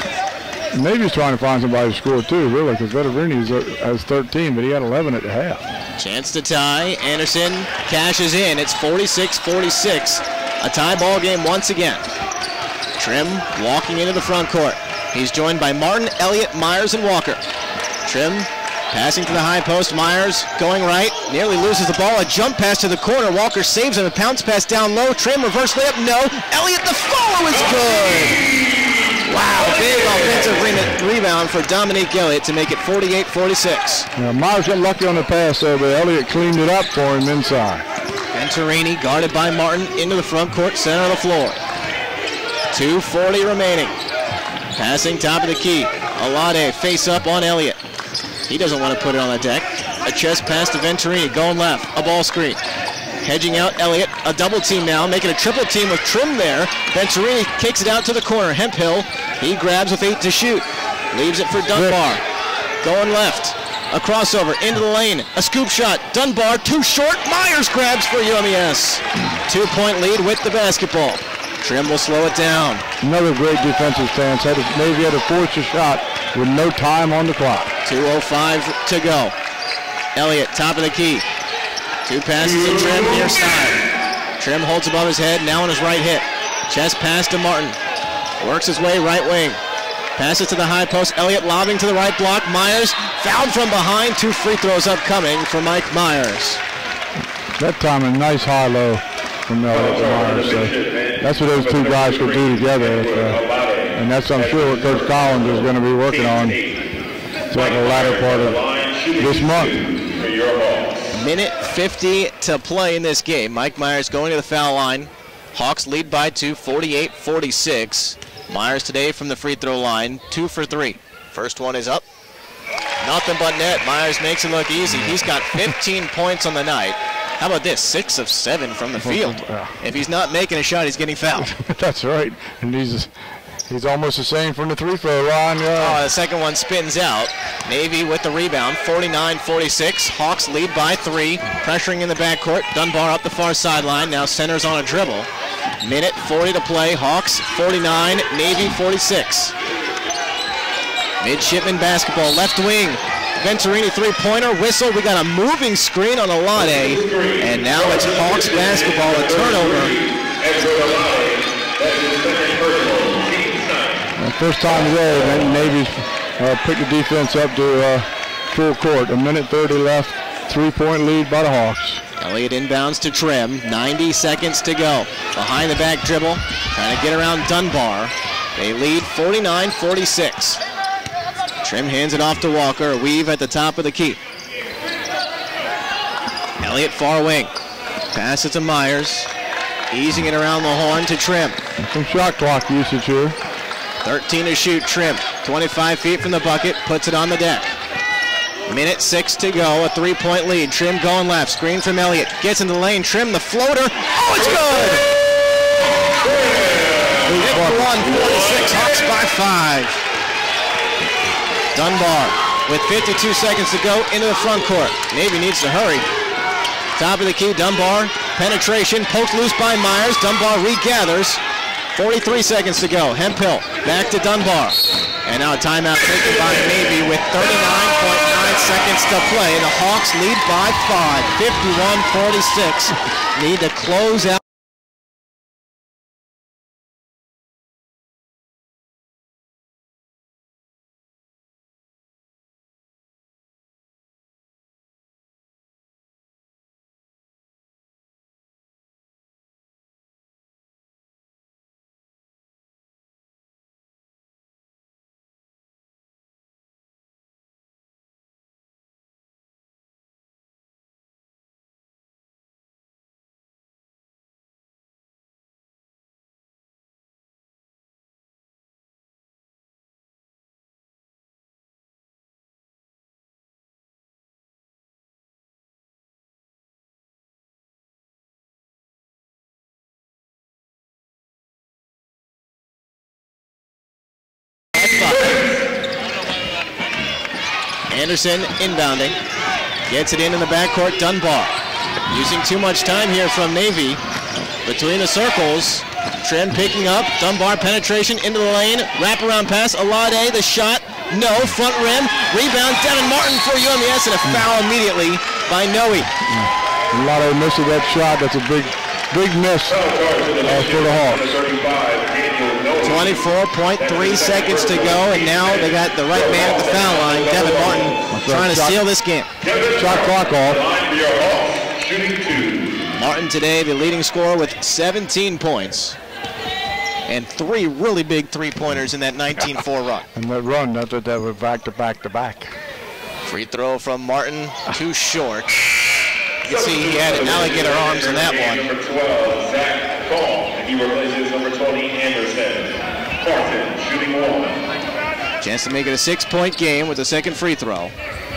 And maybe he's trying to find somebody to score too, really, because Vetterini has thirteen, but he had eleven at the half.
Chance to tie. Anderson cashes in. It's forty-six forty-six. A tie ball game once again. Trim walking into the front court. He's joined by Martin, Elliott, Myers, and Walker. Trim passing to the high post. Myers going right. Nearly loses the ball. A jump pass to the corner. Walker saves him. A bounce pass down low. Trim reverse layup. No. Elliott, the follow is good. Wow, big offensive re rebound for Dominique Elliott to make it forty-eight forty-six.
Yeah, Myers got lucky on the pass there, but Elliott cleaned it up for him inside.
Venturini guarded by Martin into the front court, center of the floor. two forty remaining. Passing top of the key. Alade face up on Elliott. He doesn't want to put it on the deck. A chest pass to Venturini, going left, a ball screen. Hedging out Elliott, a double team now, making a triple team with Trim there. Venturini kicks it out to the corner. Hemphill, he grabs with eight to shoot. Leaves it for Dunbar. Going left, a crossover into the lane, a scoop shot. Dunbar, too short. Myers grabs for U M E S. Two-point lead with the basketball. Trim will slow it down.
Another great defensive stance. Had to, maybe had to force a shot with no time on the clock.
two oh five to go. Elliott, top of the key. Two passes to Trim near side. Trim holds above his head, now on his right hip. Chest pass to Martin. Works his way right wing. Passes to the high post. Elliott lobbing to the right block. Myers fouled from behind. Two free throws upcoming for Mike Myers.
That time a nice high-low from Elliott to Myers. So that's what those two guys could do together. If, uh, and that's, I'm sure, what Coach Collins is going to be working on throughout the latter part of this month.
Minute fifty to play in this game. Mike Myers going to the foul line. Hawks lead by two, forty-eight forty-six. Myers today from the free throw line, two for three. First one is up. Nothing but net. Myers makes it look easy. He's got fifteen points on the night. How about this? Six of seven from the field. If he's not making a shot, he's getting fouled.
That's right. And he's he's almost the same from the three throw line. Yeah.
Oh, the second one spins out. Navy with the rebound, forty-nine forty-six. Hawks lead by three. Pressuring in the backcourt. Dunbar up the far sideline. Now centers on a dribble. Minute forty to play. Hawks forty-nine, Navy forty-six. Midshipman basketball, left wing. Venturini three-pointer, whistle. We got a moving screen on Alade. And now it's Hawks basketball, a turnover.
Uh, first time today, Navy's uh, picked the defense up to uh, full court. A minute thirty left, three-point lead by the Hawks.
Elliott inbounds to Trim, ninety seconds to go. Behind the back dribble, trying to get around Dunbar. They lead forty-nine forty-six. Trim hands it off to Walker, a weave at the top of the key. Elliott far wing, pass it to Myers. Easing it around the horn to Trim.
Some shot clock usage here.
thirteen to shoot, Trim. twenty-five feet from the bucket, puts it on the deck. Minute six to go, a three-point lead. Trim going left, screen from Elliott. Gets in the lane, Trim the floater. Oh, it's good! fifty-one forty-six, Hawks by five. Dunbar with fifty-two seconds to go into the front court. Navy needs to hurry. Top of the key, Dunbar. Penetration, poked loose by Myers. Dunbar regathers. forty-three seconds to go. Hemphill back to Dunbar. And now a timeout taken by Navy with thirty-nine point nine seconds to play. The Hawks lead by five, fifty-one forty-six. Need to close out. Anderson inbounding. Gets it in in the backcourt, Dunbar. Using too much time here from Navy. Between the circles, Trent picking up, Dunbar penetration into the lane, wraparound pass, Alade, the shot, no, front rim, rebound, Devin Martin for U M E S, and a foul immediately by Noe.
Alade missed that shot, that's a big, big miss uh, for the Hawks.
twenty-four point three seconds to go, and now they got the right man at the foul line, Devin Martin, trying to seal this game.
Shot clock off.
Martin today the leading scorer with seventeen points and three really big three-pointers in that nineteen four run.
And that run, that's what that was back to back to back.
Free throw from Martin, too short. You can see he had alligator arms on that one.
Number twelve, Zach Call, and he replaces number twenty, Anderson. Carton, shooting one.
Chance to make it a six-point game with the second free throw.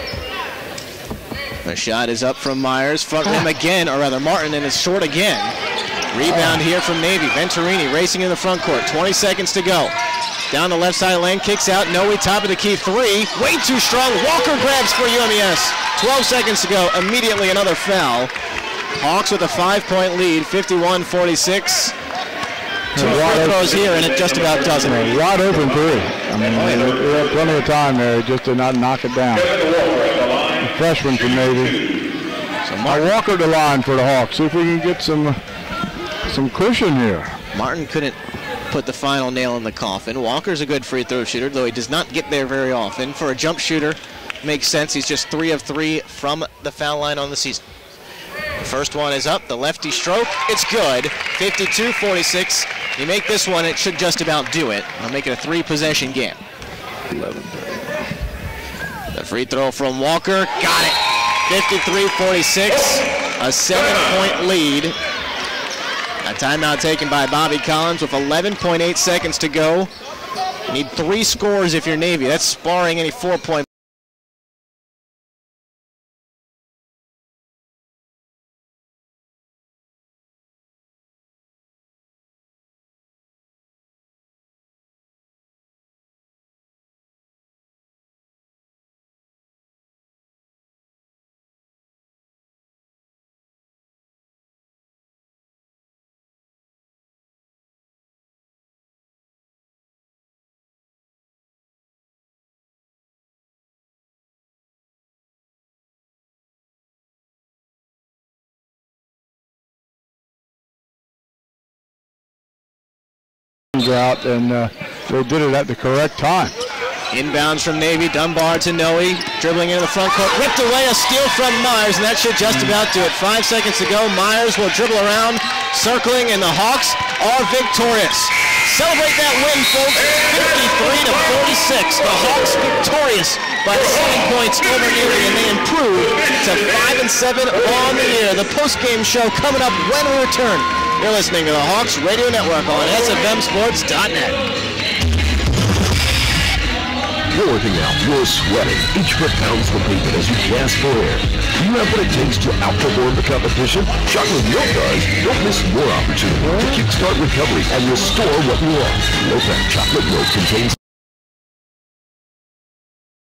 The shot is up from Myers, front rim again, or rather Martin, and it's short again. Rebound here from Navy. Venturini racing in the front court. twenty seconds to go. Down the left side lane, kicks out. Noe, top of the key, three. Way too strong. Walker grabs for U M E S. twelve seconds to go. Immediately another foul. Hawks with a five-point lead, fifty-one forty-six. Two free throws here, and it just about does it.
Wide open three. I mean, oh, yeah. They had plenty of time there just to not knock it down. The freshman from Navy.
So
Martin, Walker the line for the Hawks. See if we can get some some cushion here.
Martin couldn't put the final nail in the coffin. Walker's a good free throw shooter, though he does not get there very often. For a jump shooter, makes sense. He's just three of three from the foul line on the season. The first one is up, the lefty stroke, it's good. fifty-two forty-six. You make this one, it should just about do it. I'll make it a three-possession game. The free throw from Walker, got it. fifty-three forty-six, a seven-point lead. A timeout taken by Bobby Collins with eleven point eight seconds to go. You need three scores if you're Navy. That's sparring any four-point.
Out and uh, they did it at the correct time.
Inbounds from Navy, Dunbar to Noe, dribbling into the front court, ripped away, a steal from Myers, and that should just about do it. Five seconds to go, Myers will dribble around, circling, and the Hawks are victorious. Celebrate that win, folks, fifty-three to forty-six. The Hawks victorious by seven points over Navy, and they improve to five and seven on the year. The post-game show coming up when we return. You're listening to the Hawks Radio Network on S F M Sports dot net.
You're working out, you're sweating. Each foot pounds the pavement as you gasp for air. Do you have what it takes to outperform the competition? Chocolate milk does. Don't miss your opportunity to kickstart recovery and restore what you lost. Low-fat chocolate milk contains